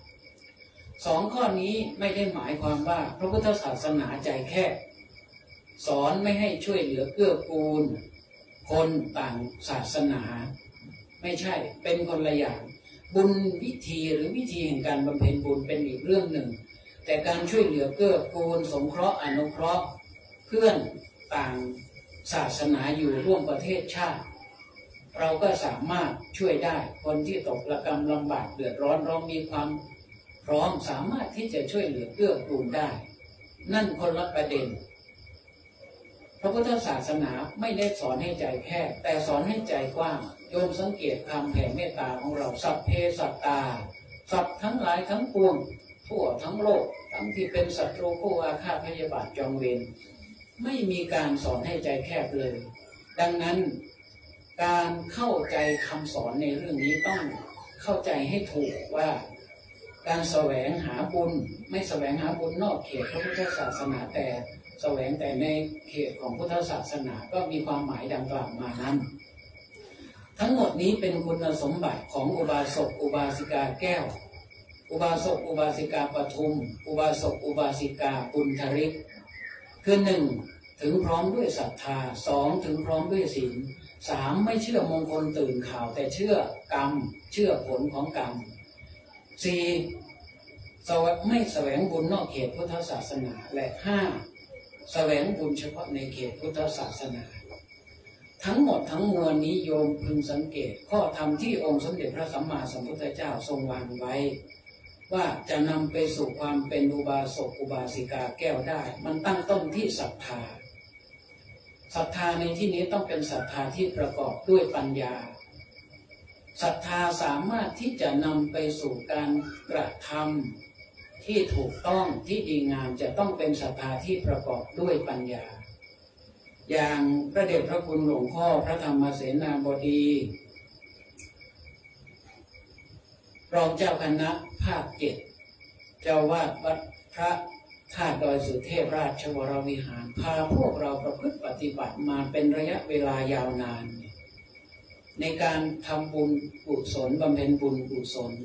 2 ข้อนี้ไม่ได้หมายความว่าพระพุทธศาสนาใจแคบสอนไม่ให้ช่วยเหลือเกื้อกูลคนต่างศาสนาไม่ใช่เป็นคนละอย่างบุญวิธีหรือวิธีแห่งการบำเพ็ญบุญเป็นอีกเรื่องหนึ่งแต่การช่วยเหลือเกื้อกูลสงเคราะห์อนุเคราะห์เพื่อนต่างศาสนาอยู่ร่วมประเทศชาติเราก็สามารถช่วยได้คนที่ตกระกำลำบากเดือดร้อนเรามีความพร้อมสามารถที่จะช่วยเหลือเกื้อกูลได้นั่นคนละประเด็นพระพุทธศาสนาไม่ได้สอนให้ใจแคบแต่สอนให้ใจกว้างโยมสังเกตความแผ่เมตตาของเราสัพเพสัตตาสัตว์ทั้งหลายทั้งปวงทั่วทั้งโลกทั้งที่เป็นศัตรูผู้อาฆาตพยาบาทจองเวรไม่มีการสอนให้ใจแคบเลยดังนั้นการเข้าใจคำสอนในเรื่องนี้ต้องเข้าใจให้ถูกว่าการแสวงหาบุญไม่แสวงหาบุญนอกเขตพระพุทธศาสนาแต่แสวงแต่ในเขตของพุทธศาสนาก็มีความหมายดังกล่าวมานั้นทั้งหมดนี้เป็นคุณสมบัติของอุบาสกอุบาสิกาแก้วอุบาสกอุบาสิกาปทุมอุบาสกอุบาสิกาปุณธริกคือ1ถึงพร้อมด้วยศรัทธา2ถึงพร้อมด้วยศีล3ไม่เชื่อมงคลตื่นข่าวแต่เชื่อกรรมเชื่อผลของกรรม4ไม่แสวงบุญนอกเขตพุทธศาสนาและ5แสวงบุญเฉพาะในเขตพุทธศาสนาทั้งหมดทั้งมวลนี้โยมพึงสังเกตข้อธรรมที่องค์สมเด็จพระสัมมาสัมพุทธเจ้าทรงวางไว้ว่าจะนำไปสู่ความเป็นอุบาสกอุบาสิกาแก้วได้มันตั้งต้นที่ศรัทธาศรัทธาในที่นี้ต้องเป็นศรัทธาที่ประกอบด้วยปัญญาศรัทธาสามารถที่จะนำไปสู่การกระทำที่ถูกต้องที่ดีงามจะต้องเป็นศรัทธาที่ประกอบด้วยปัญญาอย่างพระเดชพระคุณหลวงพ่อพระธรรมเสนาบดีรองเจ้าคณะภาค7เจ้าวาดวัดพระธาตุดอยสุเทพราชวรวิหารพาพวกเราประพฤติปฏิบัติมาเป็นระยะเวลายาวนานในการทำบุญกุศลบำเพ็ญบุญกุศล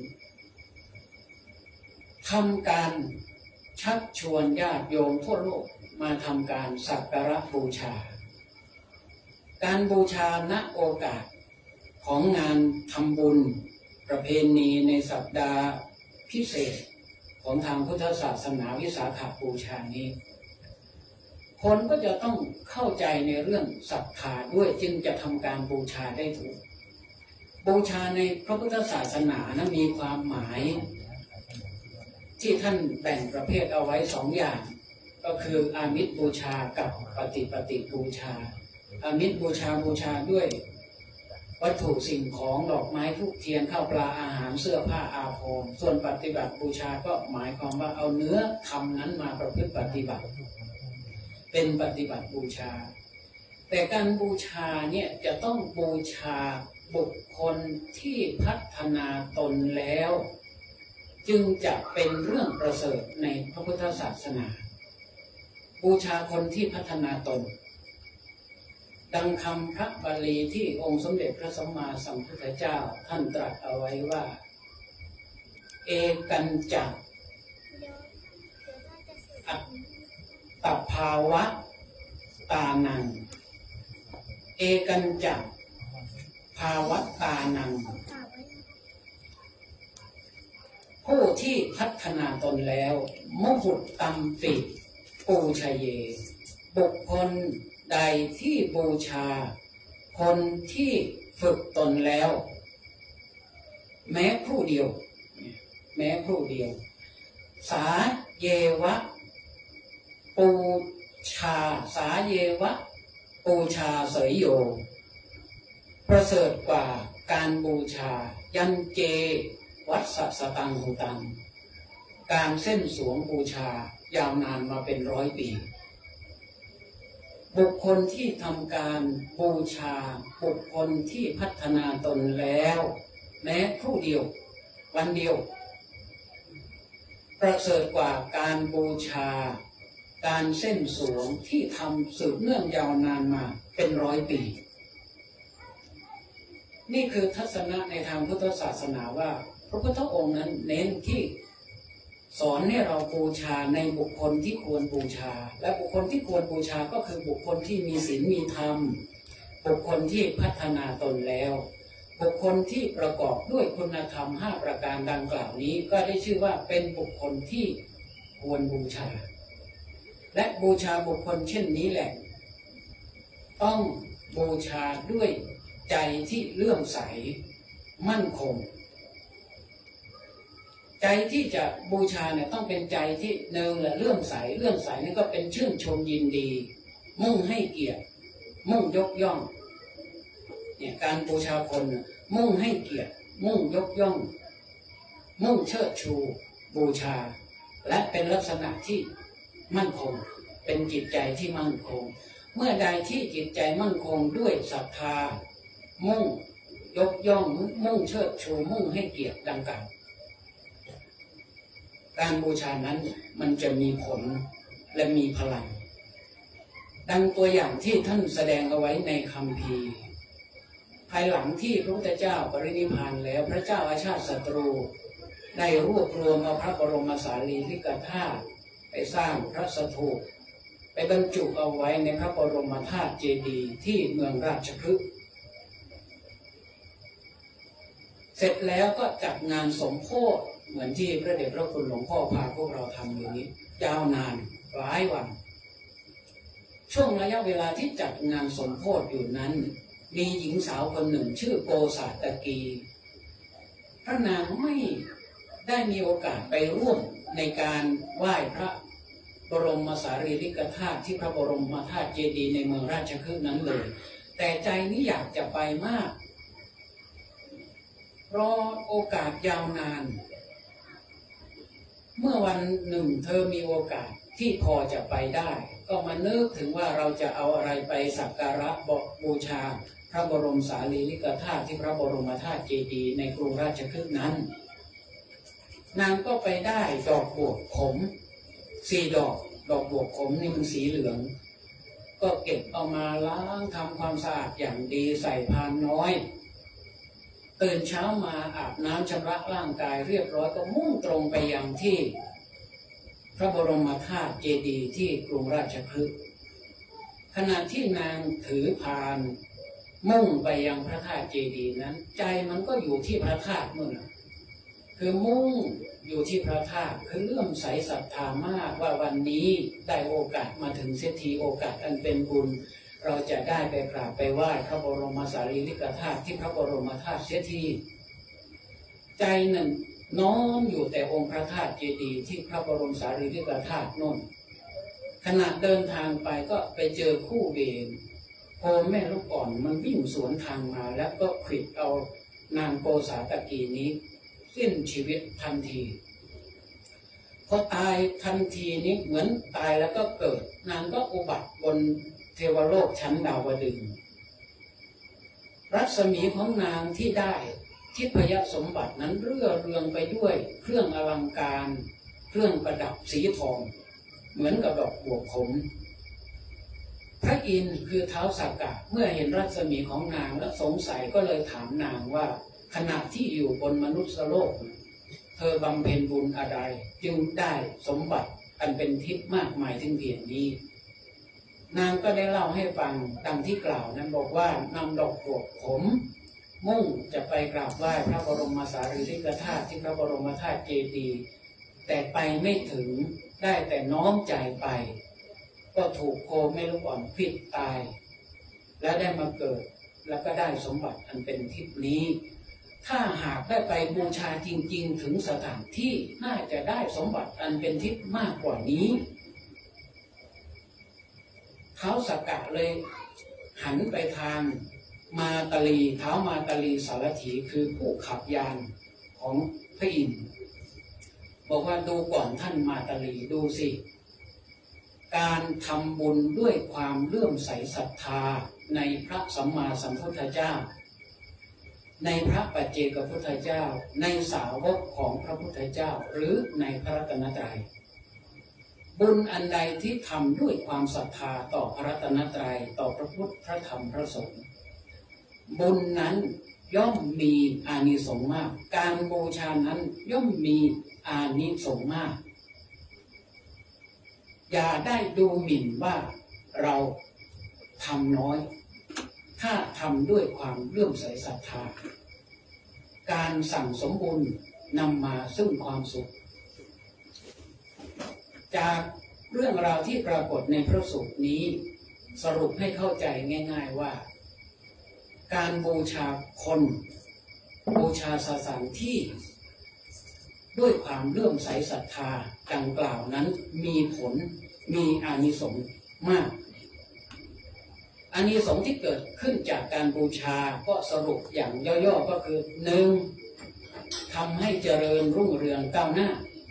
ทำการชักชวนญาติโยมทั่วโลกมาทำการสักการะบูชาการบูชาณโอกาสของงานทำบุญประเพณีในสัปดาห์พิเศษของทางพุทธศาสนาวิสาขบูชานี้คนก็จะต้องเข้าใจในเรื่องศรัทธาด้วยจึงจะทำการบูชาได้ถูกบูชาในพระพุทธศาสนานะมีความหมายที่ท่านแบ่งประเภทเอาไว้2 อย่างก็คืออามิสบูชากับปฏิปฏิบูชาอามิสบูชาด้วยวัตถุสิ่งของดอกไม้ธูปเทียนข้าวปลาอาหารเสื้อผ้าอาภรณ์ส่วนปฏิบัติบูชาก็หมายความว่าเอาเนื้อธรรมนั้นมาประพฤติปฏิบัติเป็นปฏิบัติบูชาแต่การบูชาเนี่ยจะต้องบูชาบุคคลที่พัฒนาตนแล้วจึงจะเป็นเรื่องประเสริฐในพระพุทธศาสนาบูชาคนที่พัฒนาตนดังคำพระบาลีที่องค์สมเด็จพระสัมมาสัมพุทธเจ้าท่านตรัสเอาไว้ว่าเอกันจักอัตตภาวะตานังเอกันจักภาวะตานังผู้ที่พัฒนาตนแล้วมุหุตตัมปิปูชเยบุคคลใดที่บูชาคนที่ฝึกตนแล้วแม้ผู้เดียวสาเยวะปูชาสาเยวะปูชาเสยโยประเสริฐกว่าการบูชายันเจวัสสตังหุตังการเส้นสวงบูชายาวนานมาเป็น100 ปีบุคคลที่ทำการบูชาบุคคลที่พัฒนาตนแล้วแม้ครู่เดียววันเดียวประเสริฐกว่าการบูชาการเส้นสวงที่ทำสืบเนื่องยาวนานมาเป็น100 ปีนี่คือทัศนะในทางพุทธศาสนาว่าพระพุทธองค์นั้นเน้นที่สอนให้เราบูชาในบุคคลที่ควรบูชาและบุคคลที่ควรบูชาก็คือบุคคลที่มีศีลมีธรรมบุคคลที่พัฒนาตนแล้วบุคคลที่ประกอบด้วยคุณธรรม5 ประการดังกล่าวนี้ก็ได้ชื่อว่าเป็นบุคคลที่ควรบูชาและบูชาบุคคลเช่นนี้แหละต้องบูชาด้วยใจที่เลื่อมใสมั่นคงใจที่จะบูชาเนี่ยต้องเป็นใจที่หนึ่งและเลื่อมใสนี่ก็เป็นชื่นชมยินดีมุ่งให้เกียรติมุ่งยกย่องเนี่ยการบูชาคนมุ่งให้เกียรติมุ่งยกย่องมุ่งเชิดชูบูชาและเป็นลักษณะที่มั่นคงเป็นจิตใจที่มั่นคงเมื่อใดที่จิตใจมั่นคงด้วยศรัทธามุ่งยกย่องมุ่งเชิดชูมุ่งให้เกียรติดังกล่าวการบูชานั้นมันจะมีผลและมีพลังดังตัวอย่างที่ท่านแสดงเอาไว้ในคัมภีร์ภายหลังที่พระพุทธเจ้าปรินิพพานแล้วพระเจ้าอาชาติศัตรูได้รวบรวมเอาพระบรมสารีริกธาตุไปสร้างพระสถูปไปบรรจุเอาไว้ในพระบรมธาตุเจดีย์ที่เมืองราชคฤห์เสร็จแล้วก็จัดงานสมโภชเหมือนที่พระเดชพระคุณหลวงพ่อพาพวกเราทำอยู่นี้ยาวนานหลายวันช่วงระยะเวลาที่จัดงานสมโภชอยู่นั้นมีหญิงสาวคนหนึ่งชื่อโกษาตกีพระนางไม่ได้มีโอกาสไปร่วมในการไหว้พระบรมสารีริกธาตุที่พระบรมธาตุเจดีย์ในเมืองราชคฤห์นั้นเลยแต่ใจนี้อยากจะไปมากรอโอกาสยาวนานเมื่อวันหนึ่งเธอมีโอกาสที่พอจะไปได้ก็มานึกถึงว่าเราจะเอาอะไรไปสักการะบูชาพระบรมสารีริกธาตุที่พระบรมธาตุเจดีย์ในกรุงราชคฤห์นั้นนางก็ไปได้ดอกบวบขม4 ดอกบวบขมนี่มันสีเหลืองก็เก็บเอามาล้างทำความสะอาดอย่างดีใส่พานน้อยตื่นเช้ามาอาบน้ำชำระร่างกายเรียบร้อยก็มุ่งตรงไปยังที่พระบรมธาตุเจดีย์ที่กรุงราชคฤห์ขณะที่นางถือพานมุ่งไปยังพระธาตุเจดีย์นั้นใจมันก็อยู่ที่พระธาตุนู่นคือมุ่งอยู่ที่พระธาตุคือเลื่อมใสศรัทธามากว่าวันนี้ได้โอกาสมาถึงเสียทีโอกาสอันเป็นบุญเราจะได้ไปกราบไปไหว้พระบรมสารีริกธาตุที่พระบรมธาตุเสียทีใจนั้นน้อมอยู่แต่องค์พระธาตุเจดีย์ที่พระบรมสารีริกธาตุนั่นขณะเดินทางไปก็ไปเจอคู่เวรโคแม่ลูกอ่อนมันวิ่งสวนทางมาแล้วก็ขวิดเอานางโกษาตกีนี้สิ้นชีวิตทันทีพอตายทันทีนี้เหมือนตายแล้วก็เกิดนางก็อุบัติบนเทวโลกชั้นดาวดึงส์รัศมีของนางที่ได้ทิพยสมบัตินั้นเรื่อเรืองไปด้วยเครื่องอลังการเครื่องประดับสีทองเหมือนกับดอกบัวขมพระอินทร์คือท้าวสักกะเมื่อเห็นรัศมีของนางและสงสัยก็เลยถามนางว่าขณะที่อยู่บนมนุษย์โลกเธอบำเพ็ญบุญอะไรจึงได้สมบัติอันเป็นทิพย์มากมายถึงเพียงนี้นางก็ได้เล่าให้ฟังดังที่กล่าวนั้นบอกว่านำดอกบัวขมมุ่งจะไปกราบไหว้พระบรมสารีริกธาตุที่พระบรมธาตุเจดีย์แต่ไปไม่ถึงได้แต่น้อมใจไปก็ถูกโคแม่ลูกอ่อนพิษตายและได้มาเกิดแล้วก็ได้สมบัติอันเป็นทิพย์นี้ถ้าหากได้ไปบูชาจริงๆถึงสถานที่น่าจะได้สมบัติอันเป็นทิพย์มากกว่านี้ท้าวสักกะเลยหันไปทางมาตาลีเท้ามาตาลีสารถีคือผู้ขับยานของพระอินทร์บอกว่าดูก่อนท่านมาตาลีดูสิการทำบุญด้วยความเลื่อมใสศรัทธาในพระสัมมาสัมพุทธเจ้าในพระปัจเจกพุทธเจ้าในสาวกของพระพุทธเจ้าหรือในพระรัตนตรัยบุญอันใดที่ทำด้วยความศรัทธาต่อพระรัตนตรัยต่อพระพุทธพระธรรมพระสงฆ์บุญนั้นย่อมมีอานิสงส์มากการบูชานั้นย่อมมีอานิสงส์มากอย่าได้ดูหมิ่นว่าเราทำน้อยถ้าทำด้วยความเลื่อมใสศรัทธาการสั่งสมบุญนำมาซึ่งความสุขจากเรื่องราวที่ปรากฏในพระสูตรนี้สรุปให้เข้าใจง่ายๆว่าการบูชาคนบูชาสถานที่ด้วยความเลื่อมใสศรัทธาดังกล่าวนั้นมีผลมีอานิสงส์มากอานิสงส์ที่เกิดขึ้นจากการบูชาก็สรุปอย่างย่อๆก็คือ 1. ทำให้เจริญรุ่งเรืองก้าวหน้า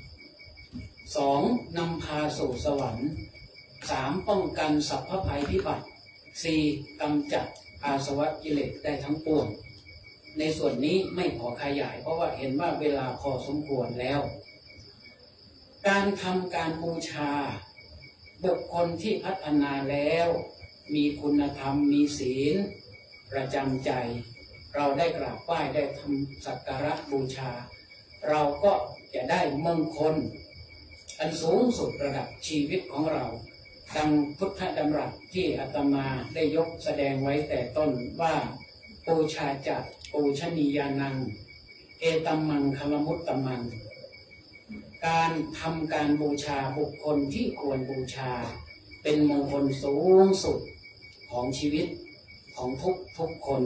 2. นำพาสู่สวรรค์ 3. ป้องกันสัพพภัยพิบัติ 4. กำจัดอาสวะกิเลสได้ทั้งปวงในส่วนนี้ไม่ขอขยายเพราะว่าเห็นว่าเวลาพอสมควรแล้วการทำการบูชาบุคคลที่พัฒนาแล้วมีคุณธรรมมีศีลประจำใจเราได้กราบไหว้ได้ทำสักการะบูชาเราก็จะได้มงคลอันสูงสุดระดับชีวิตของเราดังพุทธดำรัสที่อาตมาได้ยกแสดงไว้แต่ต้นว่าปูชาจักปูชนียานังเอตัมมังคลมุตตมังการทำการบูชาบุคคลที่ควรบูชาเป็นมงคลสูงสุดของชีวิตของทุกคน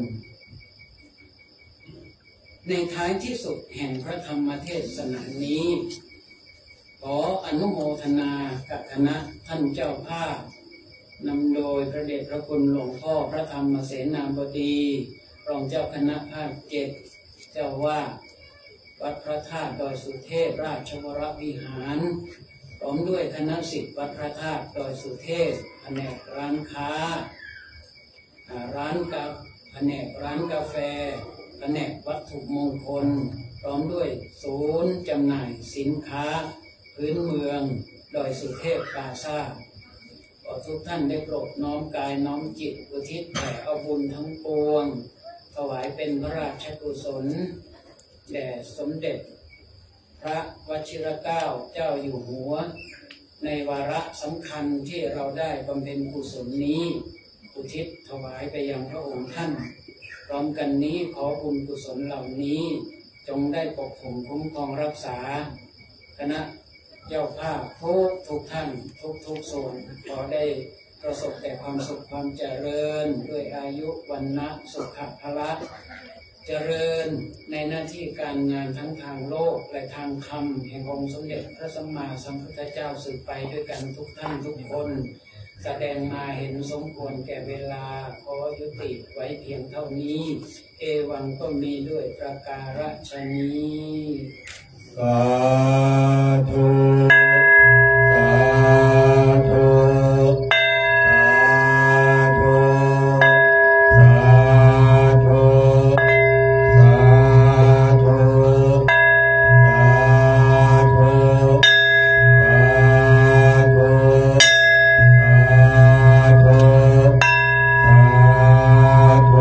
ในท้ายที่สุดแห่งพระธรรมเทศนานี้ขออนุโมทนากับคณะท่านเจ้าภาพนำโดยพระเดชพระคุณหลวงพ่อพระธรรมเสนาบดีรองเจ้าคณะภาค7เจ้าวาดวัดพระธาตุดอยสุเทพราชวรวิหารพร้อมด้วยคณะศิษย์วัดพระธาตุดอยสุเทพแผนกร้านค้าแผนกร้านกาแฟแผนกวัตถุมงคลพร้อมด้วยศูนย์จำหน่ายสินค้าพื้นเมืองดอยสุเทพพลาซ่าขอทุกท่านได้โปรดน้อมกายน้อมจิตอุทิศแผ่เอาบุญทั้งปวงถวายเป็นพระราชกุศลแด่สมเด็จพระวชิรเกล้าเจ้าอยู่หัวในวาระสำคัญที่เราได้บำเพ็ญกุศลนี้อุทิศถวายไปยังพระองค์ท่านพร้อมกันนี้ขอบุญกุศลเหล่านี้จงได้ปกป้องคุ้มครองรักษาคณะเจ้าภาพทุกท่านทุกส่วนขอได้ประสบแต่ความสุขความเจริญด้วยอายุวันนะสุขภาละเจริญในหน้าที่การงานทั้งทางโลกและทางธรรมแห่งองค์สมเด็จพระสัมมาสัมพุทธเจ้าสืบไปด้วยกันทุกท่านทุกคนแสดงมาเห็นสมควรแก่เวลาขอยุติไว้เพียงเท่านี้เอวังก็มีด้วยประการฉนี้สาธุสาธุสาธุสาธุสาธุสาธุสาธุสาธุสาธุ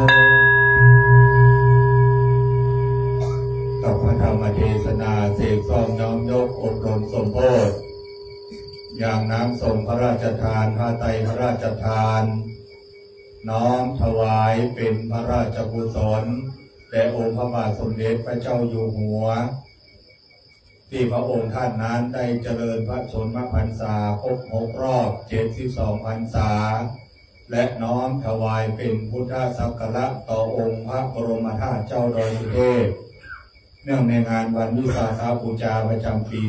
กับพระธรรมเทศนาเสกซองน้อมยกอบรมสมโภชอย่างน้ำส่งพระราชทานผ้าไตรพระราชทานน้อมถวายเป็นพระราชกุศลแด่องค์พระบาทสมเด็จพระเจ้าอยู่หัวที่พระองค์ท่านนั้นได้เจริญพระชนมพรรษาครบ6 รอบ 72 พรรษาและน้อมถวายเป็นพุทธสักการะต่อองค์พระบรมธาตุเจ้าดอยสุเทพเนื่องในงานวันวิสาขบูชาประจำปี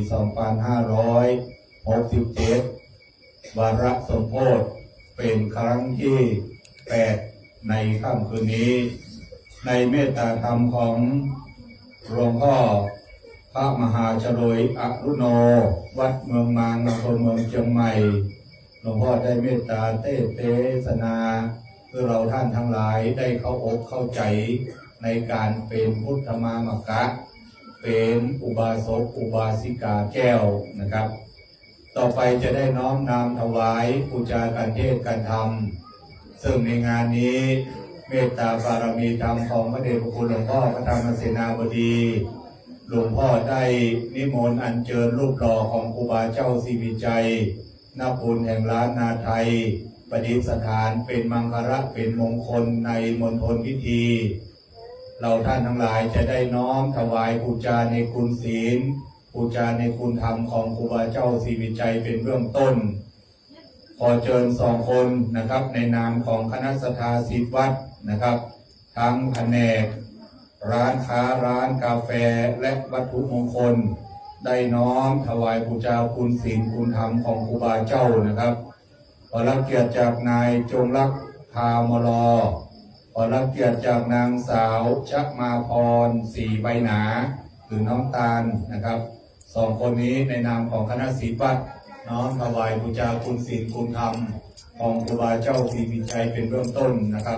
2567 วาระสมโภชเป็นครั้งที่ 8 ในค่ำคืนนี้ในเมตตาธรรมของหลวงพ่อพระมหาชโลยอรุโนวัดเมืองมางอำเภอเมืองเชียงใหม่หลวงพ่อได้เมตตาเทศนาเพื่อเราท่านทั้งหลายได้เข้าอกเข้าใจในการเป็นพุทธมามกะเป็นอุบาสกอุบาสิกาแก้วนะครับต่อไปจะได้น้อมนำถวายบูชาการเทศน์การธรรมซึ่งในงานนี้เมตตาบารมีธรรมของพระเดชพระคุณหลวงพ่อพระธรรมเสนาบดีหลวงพ่อได้นิมนต์อัญเชิญรูปหล่อของครูบาเจ้าศรีวิจัยนาบุญแห่งล้านนาไทยประดิษฐานเป็นมังคละเป็นมงคลในมณฑลพิธีเราท่านทั้งหลายจะได้น้อมถวายบูชาในคุณศีลบูชาในคุณธรรมของครูบาเจ้าศรีวิจัยเป็นเบื้องต้นขอเชิญ2 คนนะครับในนามของคณะสัทธาศิษย์วัดนะครับทั้งแผนกร้านค้าร้านกาแฟและวัตถุมงคลได้น้อมถวายบูชาคุณศีลคุณธรรมของครูบาเจ้านะครับขอรับเกียรติจากนายจงรักพามลอขอรับเกียรติจากนางสาวชักมาพรสีใบหนาหรือน้องตาลนะครับ2 คนนี้ในนามของคณะศิษย์วัดน้อมถวายบูชาคุณศีลคุณธรรมของครูบาเจ้าศรีวิชัยเป็นเบื้องต้นนะครับ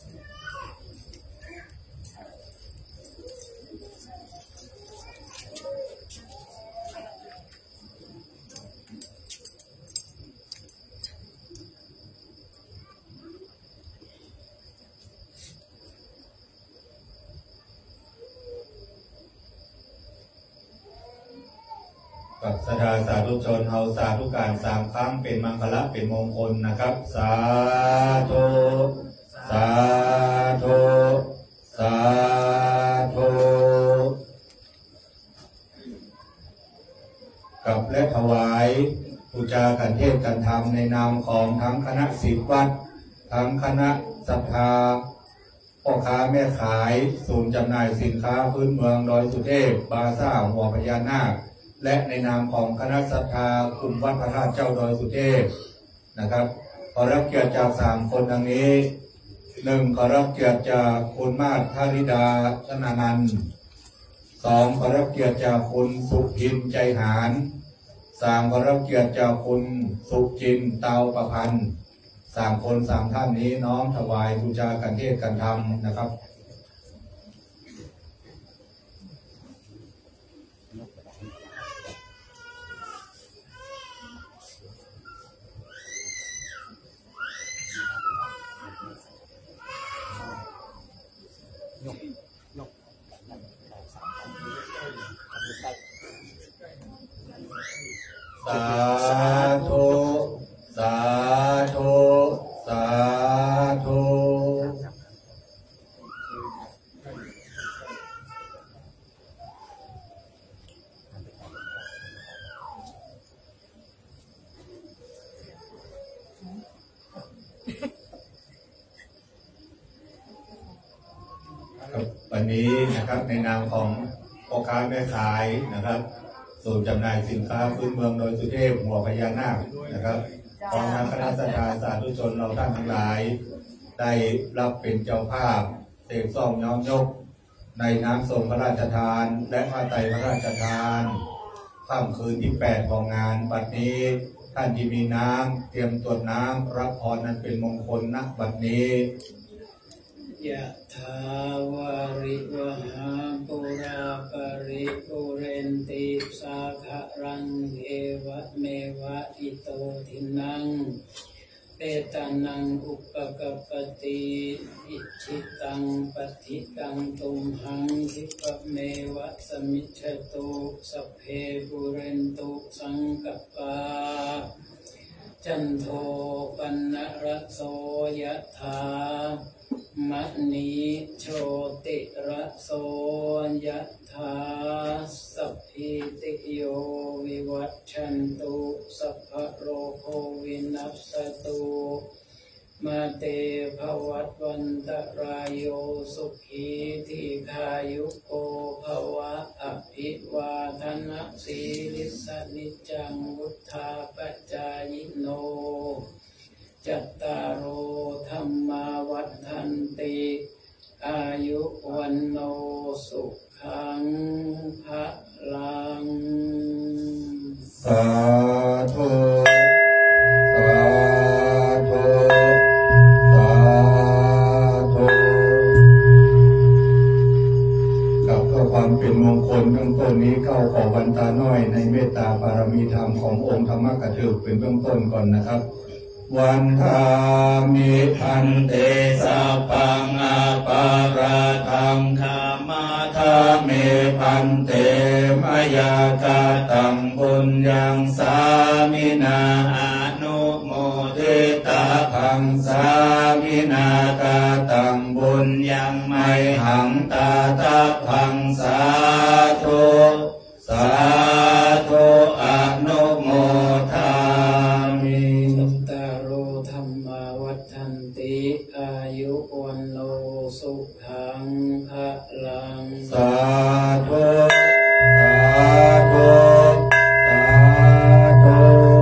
กับสดาสาธุชนเฮาสาธุการ3 ครั้งเป็นมังคละเป็นมงคลนะครับสาธุสาธุสาธุกับและถวายบูชาการเทศน์การธรรมในนามของทั้งคณะศิษย์วัดทั้งคณะศรัทธาพ่อค้าแม่ขายศูนย์จำหน่ายสินค้าพื้นเมืองดอยสุเทพบาซ่าหัวพญานาคและในนามของคณะศรัทธากลุ่มวัดพระธาตุเจ้าดอยสุเทพนะครับขอรับเกียรติจาก3 คนดังนี้ 1. ขอรับเกียรติจากคุณมาศธาริดาชนานันท์ 2. ขอรับเกียรติจากคุณสุพินใจหาร 3. ขอรับเกียรติจากคุณสุจินเตาประพันธ์3 คน 3 ท่านนี้น้อมถวายบูชาการเทศน์การธรรมนะครับสาธุสาธุสาธุวันนี้นะครับในนามของพ่อค้าแม่ขายนะครับศูนย์จำหน่ายสินค้าพื้นเมืองโดยสุเทพหัวพญานาคนะครับพร้อมทั้งคณะสัตยาสาธุชนเราท่านทั้งหลายได้รับเป็นเจ้าภาพเสกซ่อมย้อมยกในน้ำส่งพระราชทานและผ้าไตรพระราชทานค่ำคืนที่8ของงานบัดนี้ท่านที่มีน้ำเตรียมตรวจน้ำรับพรนั้นเป็นมงคลณบัดนี้ยะถาวาริวหาปุราปริปุเรนติสาคารังเอวะเมวะอิโตทินังเปตานังอุปกปติอิชิตังปฏิกังตุมหังคิปะเมวะสมิจฉตุสัพเพปุเรนตุสังกปาจันโทปนะระโสยะถามณีโชติระโสยะถาสัพพิติโยวิวัชชันตุสัพพะโรโควินัสสตุมาเตภวัตวันตรายโยสุขีทีขายุโกภวะอภิวาทนาสีลิสนิจังวุธาปัจจายโนจัตตารโอธรรมาวัฏันวันโนสุขังภะลังสาธุสาธุสาธุกับเพื่อความเป็นมงคลเบื้องต้นนี้เข้าขอวันตาน้อยในเมตตาบารมีธรรมขององค์ธรรมกถึกเป็นเบื้องต้นก่อนนะครับวันทามิพันเตสัพพังอาปาราธังคามาทาเมพันเตมยากาตังบุญยังสามินาอนุโมเทตาพังสามินากาตังบุญยังไมหังตาตาพังสาธุสาธุอนุโมทามิติอายุวันโนสุขังภะลังสาธุสาธุสาธุ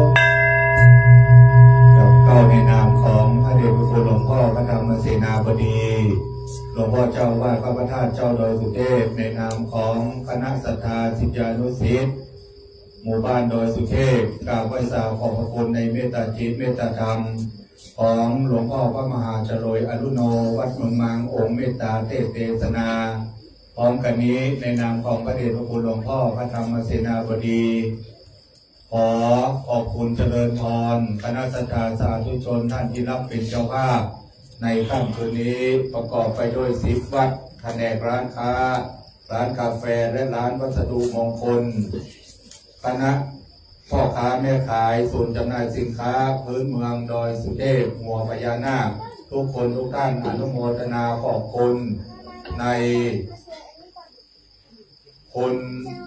กับเข้าในนามของพระเดชพระคุณหลวงพ่อพระธรรมเสนาบดีหลวงพ่อเจ้าวาดพระประธานเจ้าดอยสุเทพในนามของคณะศรัทธาศิษยานุศิษย์หมู่บ้านดอยสุเทพกราบไหว้สาวขอบพระคุณในเมตตาจิตเมตตาธรรมของหลวงพ่อพระมหาจรวยอรุโนวัดเมืองมังองค์เมตตาเทศนาพร้อมกันนี้ในนามของพระเดชพระคุณหลวงพ่อพระธรรมเสนาบดีขอขอบคุณเจริญพรคณะศรัทธาสาธุชนท่านที่รับเป็นเจ้าภาพในค่ำคืนนี้ประกอบไปด้วย10 วัดแผนกร้านค้าร้านกาแฟและร้านวัสดุมงคลคณะพ่อค้าแม่ขายศูนย์จำหน่ายสินค้าพื้นเมืองดอยสุเทพหัวพญานาคทุกคนทุกท่านอนุโมทนาขอบคุณในคน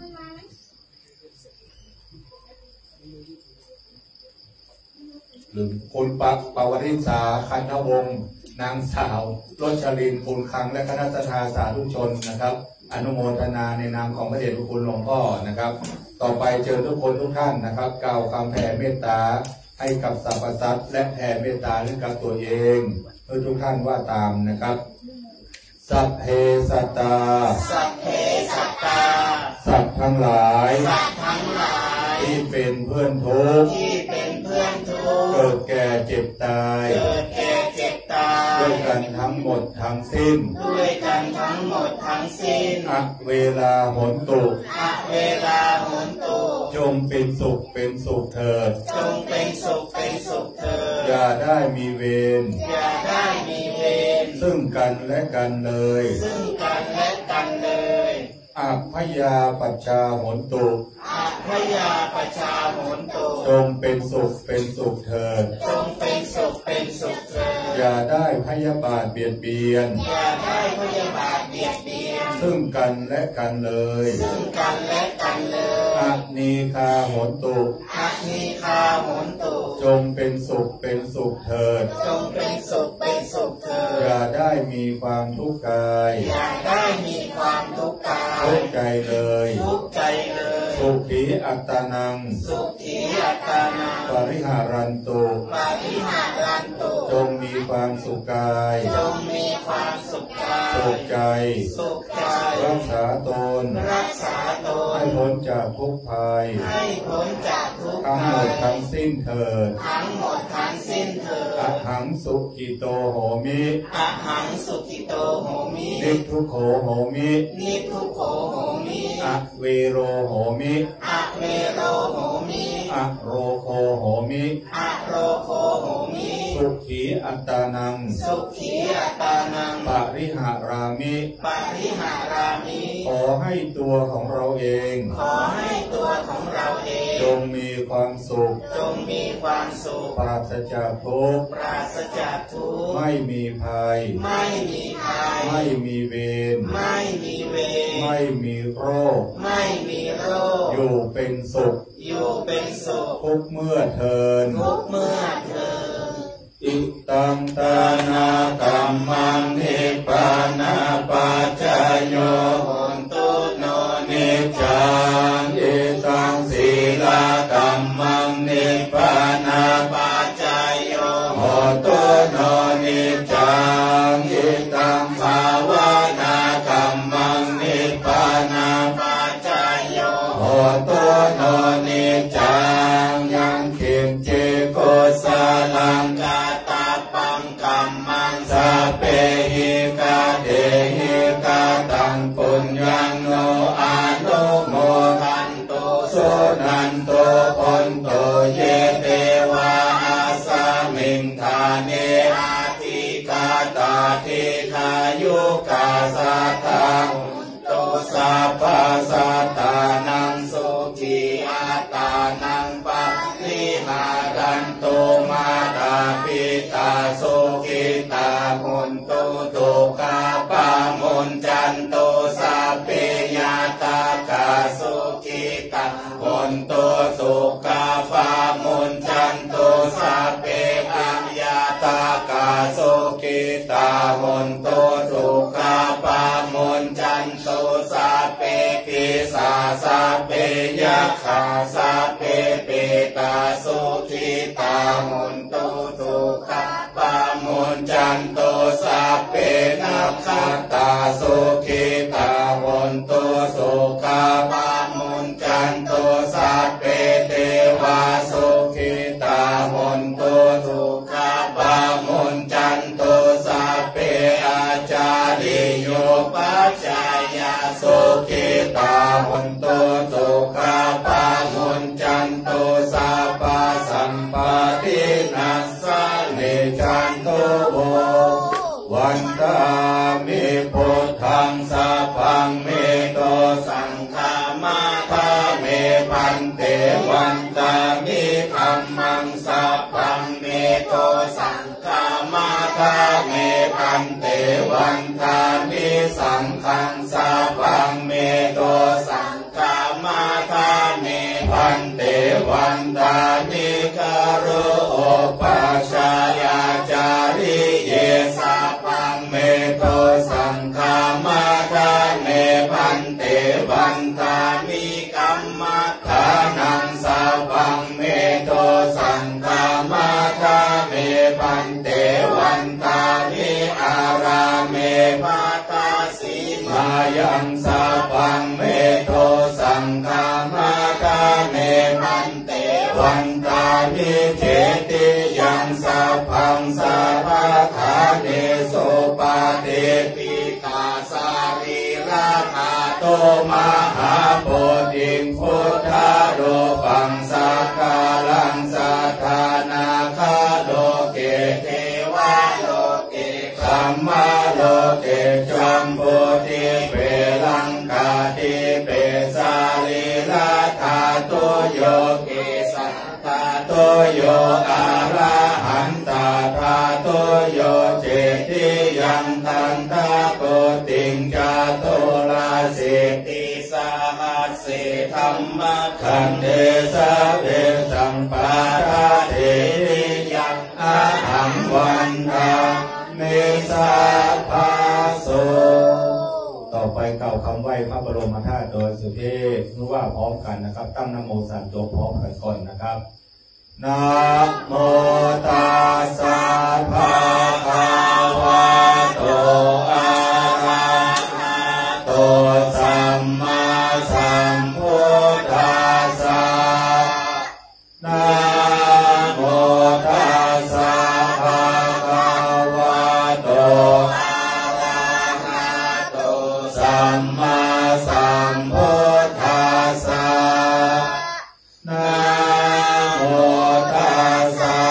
หรือคุณปวริษาคันธวงศ์นางสาวรจรินทร์คุณคังและคณะศรัทธาสาธุชนนะครับอนุโมทนาในนามของพระเดชพระคุณหลวงพ่อนะครับต่อไปเจอทุกคนทุกท่านนะครับกล่าวคำแผ่เมตตาให้กับสรรพสัตว์และแผ่เมตตาให้กับตัวเองเพื่อทุกท่านว่าตามนะครับสัพเพสัตตาสัพเพสัตตาสัตว์ทั้งหลายสัตว์ทั้งหลายที่เป็นเพื่อนทุกข์ที่เป็นเพื่อนทุกข์เกิดแก่เจ็บตายเกิดแก่เจ็บตายด้วยกันทั้งหมดทั้งสิ้นด้วยกันทั้งหมดทั้งสิ้นอเวลาหนตุเวลาหนตุจงเป็นสุขเป็นสุขเถิดจงเป็นสุขเป็นสุขเถิดอย่าได้มีเวรอย่าได้มีเวรซึ่งกันและกันเลยซึ่งกันและกันเลยอัพยาปัจจาโหนตุอัพยาปัจจาโหนตุจงเป็นสุขเป็นสุขเถิดจงเป็นสุขเป็นสุขเถิดอย่าได้พยาบาทเบียดเบียนอย่าได้พยาบาทเบียดเบียนซึ่งกันและกันเลยซึ่งกันและกันเลยอนีคาโหนตุอนีคาโหนตุจงเป็นสุขเป็นสุขเถิดจงเป็นสุขเป็นสุขเถิดอย่าได้มีความทุกข์กายอย่าได้มีความทุกข์กายทุกข์ใจเลยทุกข์ใจเลยสุขีอัตตานังสุขีอัตตานังปริหารันตุปริหารันตุจงมีความสุขกายจงมีความสุขกายสุขใจสุขใจรักษาตนรักษาตนให้พ้นจากทุกข์ภัยให้พ้นจากทุกข์ภัยทั้งหมดทั้งสิ้นเถิดทั้งหมดทั้งสิ้นเถิดอหังสุขิโตโหมิอหังสุขิโตโหมินิพพุโขโหมินิพพุโขโหมิอเวโรโหมิอเวโรโหมิอโรโคโหมิอโรโคโหมิสุขีอัตตานังสุขีอัตตานังปริหารามิปริหารามิขอให้ตัวของเราเองขอให้ตัวของเราเองจงมีความสุขจงมีความสุขปราศจากทุกข์ปราศจากทุกข์ไม่มีภัยไม่มีภัยไม่มีเวรไม่มีเวรไม่มีโรคไม่มีโรคอยู่เป็นสุขอยู่เป็นสุขทุกเมื่อเทินทุกเมื่อเทินอิตังตานากัมมังนิพพานาปัจจโยโหนตุโนนิจจังอิตังศีลากัมมังนิพพานาปัจจโยโหนตุโนนิจจังอิตังภาวนากัมลังกาตาปังกัมมังสัพเพหิกาเตหิกาตังปุญญังโนอานุโมทันตุสุนันตุปันโตเยเตวะอาสามิงธาเนอาทิกาตาทิคายุกาสัทธาตุสัพพะสัตตานังสุขีอาตานังปะนิหารันตุมาตาปิตาสุขิตามุนตุตุกาปะมุนจันตุสัพเพยาตากาสุขิตามุนตุสุกาปะมุนจันตุสัพเพอัญญาตากาสุขิตามุนตุสุกาปะมุนจันตุสัพเพกิสาสัพเพยัคขาสัพเพเปตาสุขิตามุนตุสุขปามุนจันตุสัพเพนัคขตาสุขิตามุนตุสุขปามุนจันตุสัพเพเทวาสุขิตามุนตุสุขปามุนจันตุสัพเพอาจาริโยปัจจายาสุขิตามุนตุสุขปามุนจันตุสัพพะสัมปตินัสสะเนจันตุโววันตามิพุทธังสัพพังเมโตสังฆามาภาเมพันเตวันตามิธัมมังสัพพังเมโตสังฆามาภาเมพันเตวันตามิสังฆังสัพพังเมโตสังฆามาภาเมพันเตวันตามิคารุโอปัชฌายาจาริเยสัพพังเมโตสังฆามาภาเมพันเตวันตามิกัมมัฏฐานังสัพพังเมโตสังฆามาภาเมพันเตวันตามิอาราเมปัตตาสีมายังสัพพังเมโตสังฆามาภาเมพันเตวันตามิเจติยังสัพพังสัพพะทาเนโสปาเตปิตาสารีราธาโตมหาโพธิพุทธาโรปังสักกาลังสัทธานาคาโลเกเทวะโลเกธัมมาโลเกจัมโพธิเปลังกาติเปสาลีลาธาโตโยเกสัตตาโตโยอาราหันตาธาโตโยเจติยังตันตาโกติงจาโตลาเสติสาหัสเสธัมมะคันเทสะเวสัมปาราเทติยังอาหังวันทาเมสาภาโสต่อไปกล่าวคำไหว้พระบรมธาตุโดยสุเทพรู้ว่าพร้อมกันนะครับตั้งนะโมสามจบพร้อมกันก่อนนะครับนะโมตัสสะภะคะวะโตอะระหะโตสัมมาสัมพุทธัสสะนะโมตัสสะภะคะวะโตอะระหะโตสัมมาสัมพุทธัสสะนะโมตัสสะ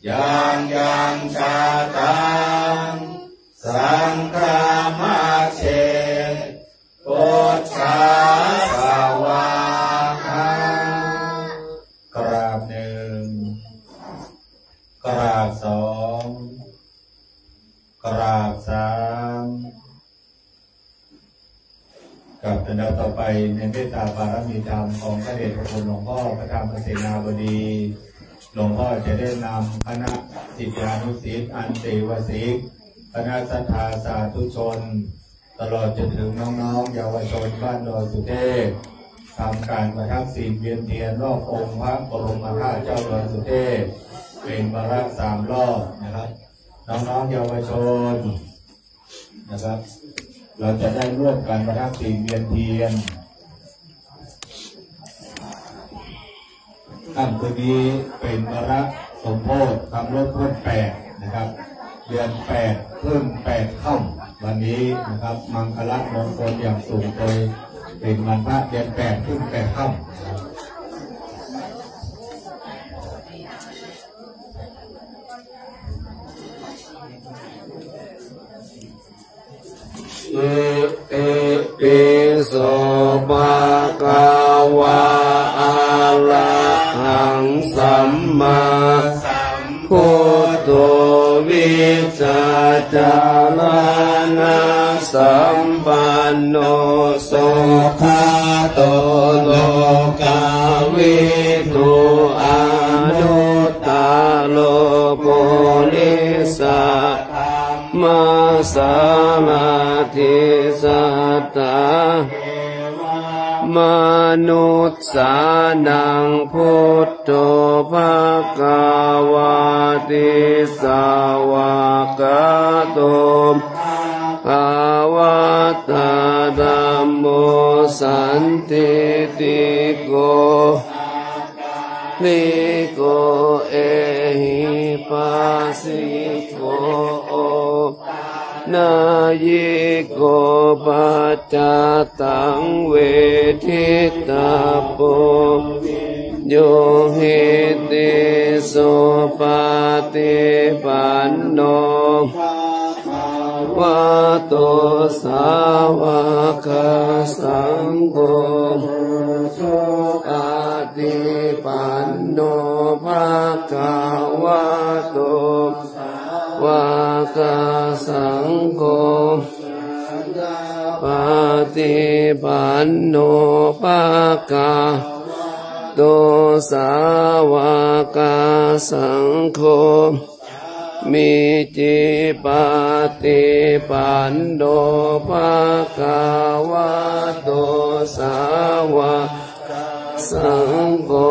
ยังชาตังสังฆามาเชพุทธาสวาหากราบหนึ่งกราบสองกราบสามกับคณะต่อไปในเมตตาบารมีธรรมของพระเดชพระคุณหลวงพ่อพระธรรมเสนาบดีหลวงพ่อจะได้นำคณะศิษยานุศิษย์อันเตวสิกคณะศรัทธาสาธุชนตลอดจนถึงน้องๆเยาวชนบ้านดอยสุเทพทำการประทับศีลเวียนเทียนรอบองค์พระบรมธาตุเจ้าดอยสุเทพเป็นวาระ3 รอบนะครับน้องๆเยาวชนนะครับเราจะได้ร่วมกันประทับศีลเวียนเทียนค่ำคืนนี้เป็นวาระสมโภชคำลดพ้น8นะครับเดือน8ขึ้น8ค่ำวันนี้นะครับมังคละมงคลอย่างสูงโดยเป็นวันพระเดือน8ขึ้น8ค่ำปิโสภะคะวะอะระหังสัมมาสัมพุทโธวิชชาจารณะสัมปันโนสุขโตโลกาวิทูอนุตตโลโกนิสัตมาสามาธิสัตตามนุษย์สานังพุทโธภคววาติสาวกโตภาวะตาธัมโมสันติติโกลิโกเอหิปัสสิโกนายิโกปัจจตังเวทิตาโปโยหิติโสปฏิปันโนวะโตสาวกสังโฆปฏิปันโนภะคะวะโตวากาสังโฆปฏิปันโนภะคะโตสาวกสังโฆมิจิปฏิปันโนภะคะวะโตสาวกสังโฆ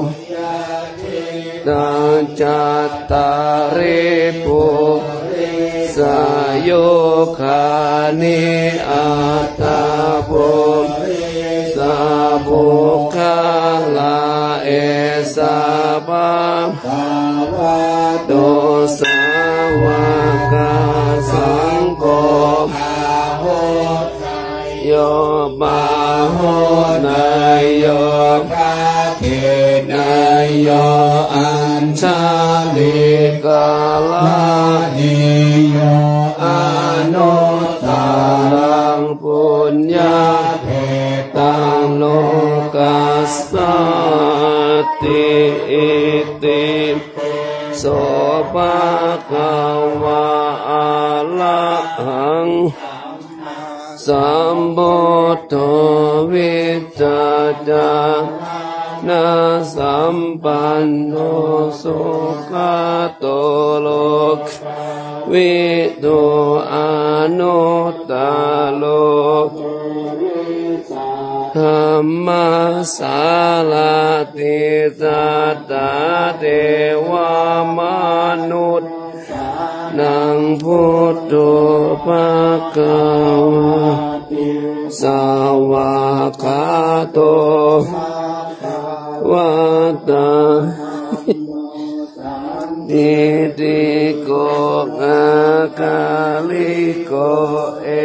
ตัญจัตตาริปุสโยคานิอัตตาปุสาบุคาลาเอสาบาโตสาวกสังโฆโยบาโหนายโยเขนายโยอัญชาลิกาลานิโยอนุตตรังปุญญาเขตังโลกัสสติอิติโสภะคะวะอะระหังสัมพุทโธวิชชาจารณะสัมปันโนสุขโตโลกวิทูอนุตตโลกธัมมาสาลาติสัตตาเทวามนุษย์นังพุทโธภควสาวกโตวัตตานิติโกอาคาลิโกเอ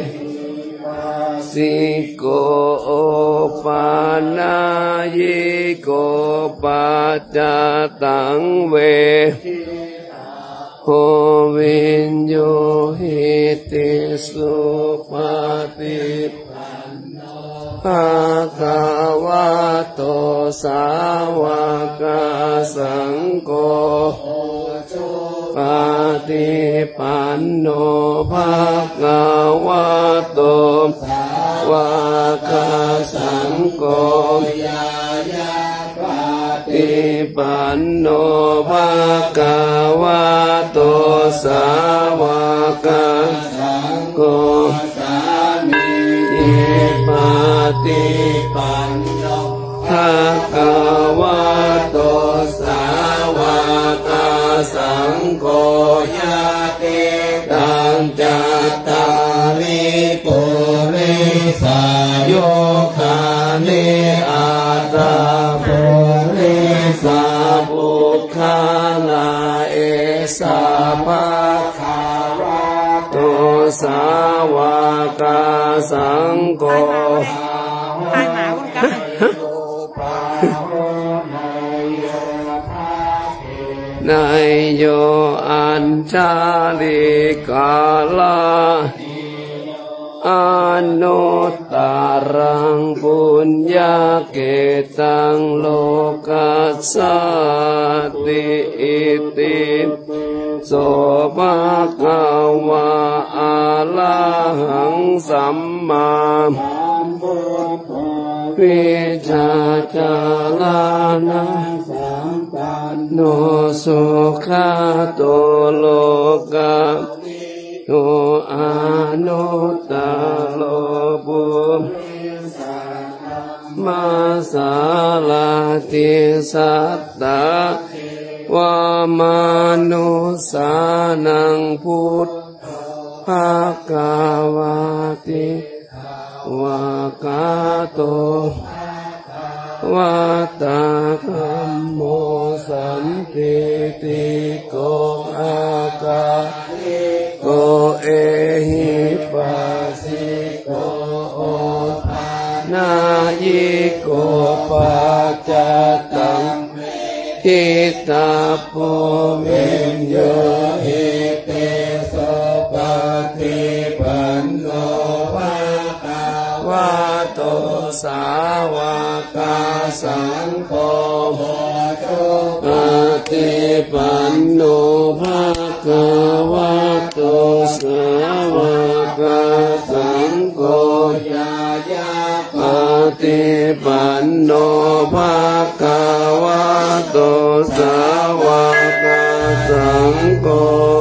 สิโกปานายิโกปัจจตังเวโหวินโยหิติสุปฏิปันโนภะคะวะโตสาวกสังโฆปฏิปันโนภะคะวะโตสาวกสังโฆยายาปฏิปันโนภะคะวะโตสาวกสังโฆสามีปฏิปันโนภะคะวะโตสาวกสังโฆยะติตังจัตตาริปุริสายโยคานิอัตตาปุริสาบุคคลาเอสาภะคะวะโตสาวกสังโฆนายโยอัญชาลิกาลาอนุตตรังปุญญาเกตังโลกัสสติอิติโสภะคะวะอะระหังสัมมาวิชาจาลานะสัมปันโนสุขโตโลกะโยอานุตตโลปุมาสาลาติสัตตาวามานุสานังพุทธภควาติวากาโตวัตตะธัมโมสันติติโกอากาโกเอหิปัสสิโกโอภานายิโกปัจจตังทิตาโพวิญโยหิเตโสปฏิปันโนภะคะวะโตสาวกสังโฆปฏิปันโนภะคะวะโตสาวกสังโฆยายาปฏิปันโนภะคะวะโตสาวกสังโฆ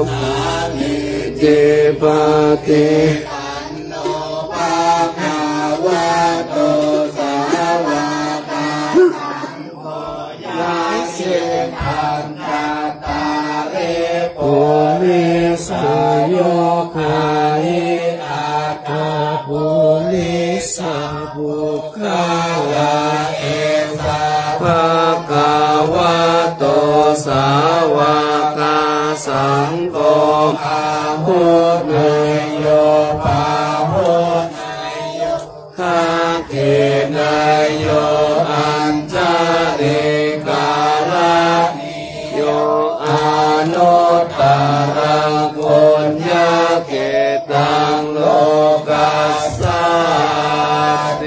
ปฏิปันโนภะคะวะโตสาวกสังโฆยะสิทันตตาเรปุริสายโยคาหิอาตาปุริสาบุคคลาเอสาภะคะวะโตสาวกสังโฆอาหุเนยโยปาหุเนยโยคาเกเนยโยอัญชาลิกาลาโยอานุตตรังปุญญาเกตังโลกัสสติ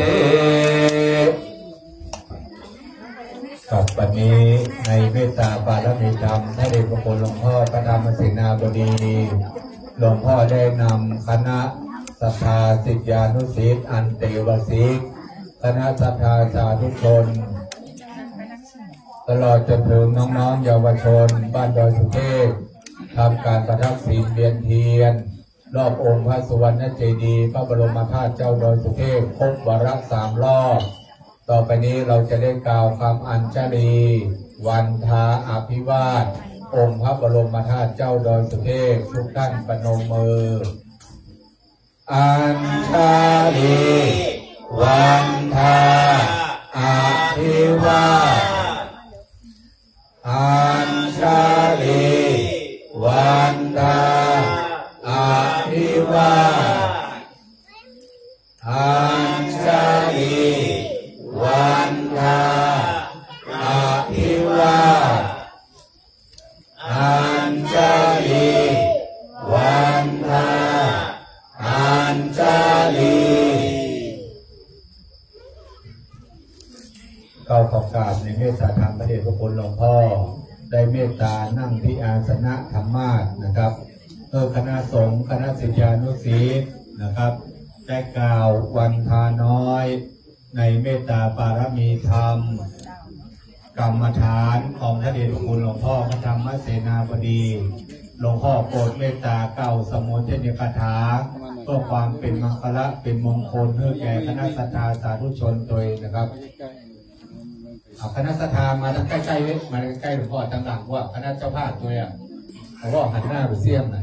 กับวันนี้ในเมตตาปารมีธรรมพระเดชพระคุณหลวงพ่อพระธรรมเสนาบดีหลวงพ่อได้นำคณะศรัทธาศิษยานุศิษย์อันเตวสิกคณะศรัทธาสาธุชนตลอดจนถึงน้องๆเยาวชนบ้านดอยสุเทพทำการประทับศีลเวียนเทียนรอบองค์พระสุวรรณเจดีย์พระบรมธาตุเจ้าดอยสุเทพครบวาระ3 รอบต่อไปนี้เราจะได้กล่าวคำอัญชลีวันทาอภิวาทองค์พระบรมธาตุเจ้าดอยสุเทพทุกท่านประนมมืออัญชลีวันทาอภิวาทอัญชลีวันทาอภิวาทอัญชลีวันทาอภิวาทอัญชลีธิอาสนะธรรมาสนะครับคณะสงฆ์คณะศิษยานุศิษย์นะครับได้กล่าววันทาน้อยในเมตตาปารมีธรรมกรรมฐานของพระเดชพระคุณหลวงพ่อพระธรรมเสนาบดีหลวงพ่อโปรดเมตตาเก่าสมุทเทศคาถาเพื่อความเป็นมังคละเป็นมงคลเพื่อแก่คณะศรัทธาสาธุชนโดยนะครับเอาคณะศรัทธามาทั้งใกล้ๆเว้ยมาใกล้ๆหลวงพ่อตั้งหลังว่าคณะเจ้าภาพตัวอย่างหลวงพ่อหันหน้าไปเสี่ยมหน่อย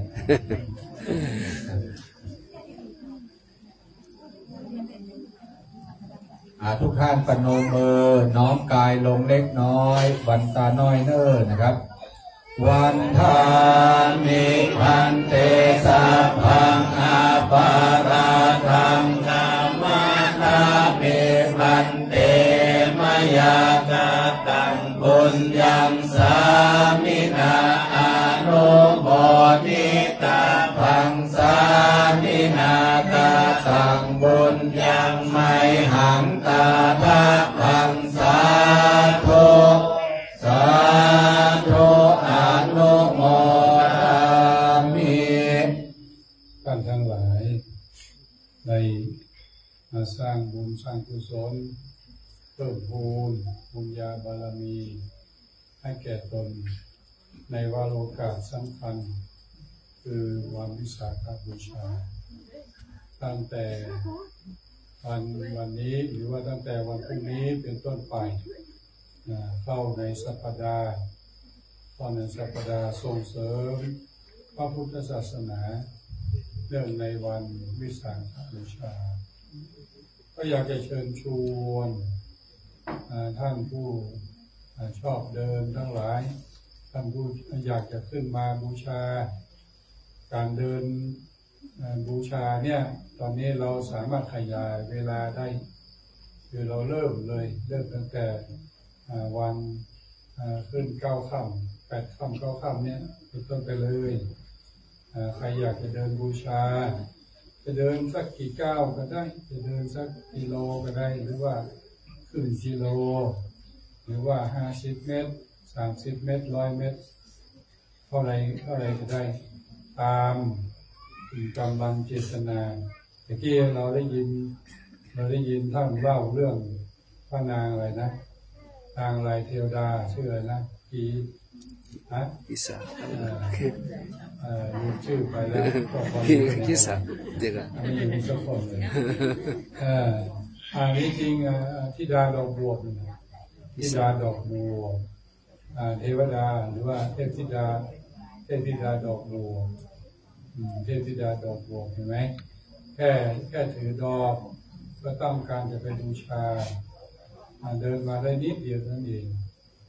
ทุกท่านปนมมือน้อมกายลงเล็กน้อยวันตาน้อยเน้อนะครับวันทามิพันเตสัพพังอาปาราธังธรรมทามิพันเตมยากาตังบุญยังสามินาอนุโมทิตาพังสามินากาตังบุญยังไม่หังตาทะพังสาธุสาธุอนุโมทามิท่านทั้งหลายได้มาสร้างบุญสร้างกุศลเพิ่มพูนบุญญาบารมีให้แก่ตนในวาระโอกาสสำคัญคือวันวิสาขบูชาตั้งแต่วันนี้หรือว่าตั้งแต่วันพรุ่งนี้เป็นต้นไปเข้าในสัปดาห์ส่งเสริมพระพุทธศาสนาเรื่องในวันวิสาขบูชาก็อยากจะเชิญชวนท่านผู้ชอบเดินทั้งหลายท่านผู้อยากจะขึ้นมาบูชาการเดินบูชาเนี่ยตอนนี้เราสามารถขยายเวลาได้คือเราเริ่มตั้งแต่วันขึ้น9 ค่ำ8 ค่ำ9 ค่ำเนี่ยเป็นต้นไปเลยใครอยากจะเดินบูชาจะเดินสักกี่ก้าวก็ได้จะเดินสักกิโลก็ได้หรือว่าครึ่งกิโลหรือว่า50 เมตร30 เมตร100 เมตรเท่าไรก็ได้ตามกำลังเจตนาเมื่อกี้เราได้ยินท่านเล่าเรื่องพระนางอะไรนะนางลายเทวดาชื่ออะไรนะกิสาลืมชื่อไปแล้วกิสาเด็กไม่อยู่สักคนเลยอันนี้จริงธิดาดอกบัวธิดาดอกบัวเทวดาหรือว่าเทพธิดาดอกบัวเทพธิดาดอกบัวเห็นไหมแค่ถือดอกก็ต้องการจะไปบูชาเดินมาได้นิดเดียวนั่นเอง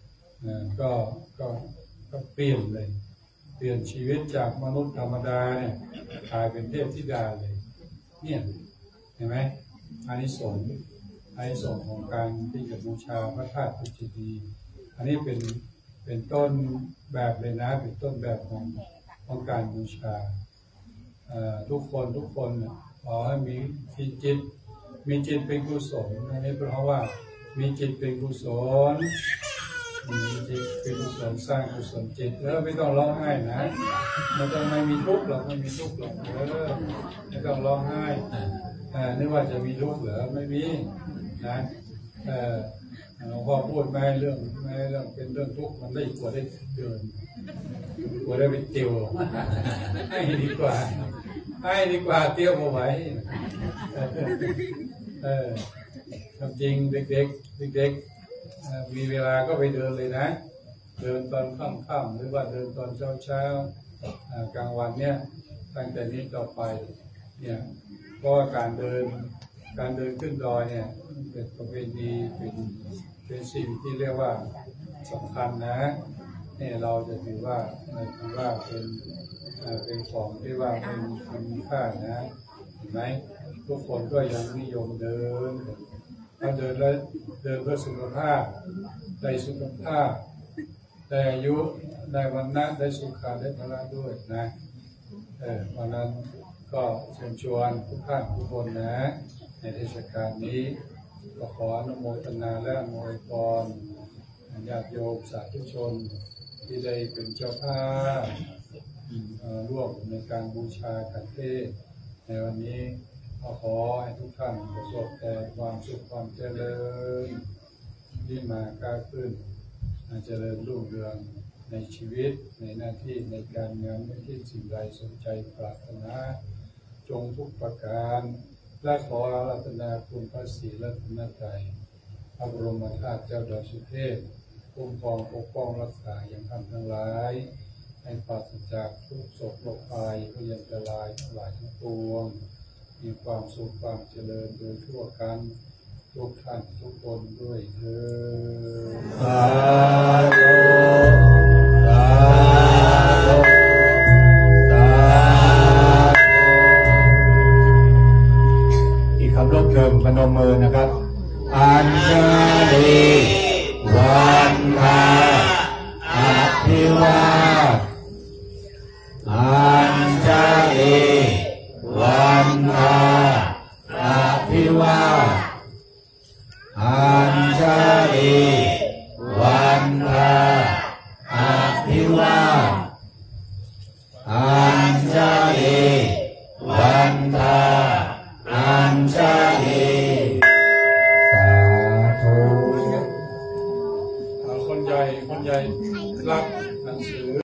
ก็เปลี่ยนเลยเปลี่ยนชีวิตจากมนุษย์ธรรมดาเนี่ยกลายเป็นเทพธิดาเลยเนี่ยเห็นไหมอานิสงส์ของการที่จะบูชาพระธาตุปุจจิตีอันนี้เป็นต้นแบบเลยนะเป็นต้นแบบของการบูชาทุกคนขอให้มีจิตเป็นกุศลอันนี้เพราะว่ามีจิตเป็นกุศลมีจิตเป็นกุศลสร้างกุศลจิตแล้วไม่ต้องร้องไห้นะไม่มีทุกข์หรอกไม่ต้องร้องไห้นึกว่าจะมีทุกข์เหรอไม่มีนะหลวงพ่อพูดไม่เรื่องเป็นเรื่องทุกข์มันได้กลัวได้เดินกลัวได้ไปเตียวให้ดีกว่าเตียวมาไว้จริงเด็กมีเวลาก็ไปเดินเลยนะเดินตอนค่ำหรือว่าเดินตอนเช้ากลางวันเนี่ยตั้งแต่นี้ต่อไปเนี่ยเพราะการเดินขึ้นดอยเนี่ยเป็นประเพณีเป็นสิ่งที่เรียกว่าสำคัญนะเนี่ยเราจะถือว่าเป็นของที่ว่าเป็นมีค่านะเห็นไหมทุกคนก็ยังนิยมเดินถ้าเดินแล้วเดินเพื่อสุขภาพได้สุขภาพได้อายุได้วันนะได้สุขะได้พละด้วยนะวันนั้นก็เชิญชวนทุกท่านทุกคนนะในเทศกาลนี้ก็ขออนุโมทนาและอวยพรญาติโยมสาธุชนที่ได้เป็นเจ้าภาพร่วมในการบูชาขันเทศในวันนี้ขอให้ทุกท่านประสบแต่ความสุขความเจริญที่มาก้าวขึ้นเจริญรุ่งเรืองในชีวิตในหน้าที่ในการงานไม่ที่สิ่งใดสนใจปรารถนาจงทุกประการและขออาราธนาคุณพระศรีรัตนตรัยพระบรมธาตุเจ้าดอยสุเทพคุ้มครองปกป้องรักษาอย่างท่านทั้งหลายให้ปราศจากทุกโศกโรคภัยพยันตรายทั้งหลายทั้งปวงมีความสุขความเจริญโดยทั่วกันทุกท่านทุกคนด้วยเถิดสาธุสาธุสาธุอีกคำรบเชิญพนมมือนะครับอัญชลีวันทาอภิวาทอัญชลีวันทาอภิวาทอัญชลีวันทาอภิวาท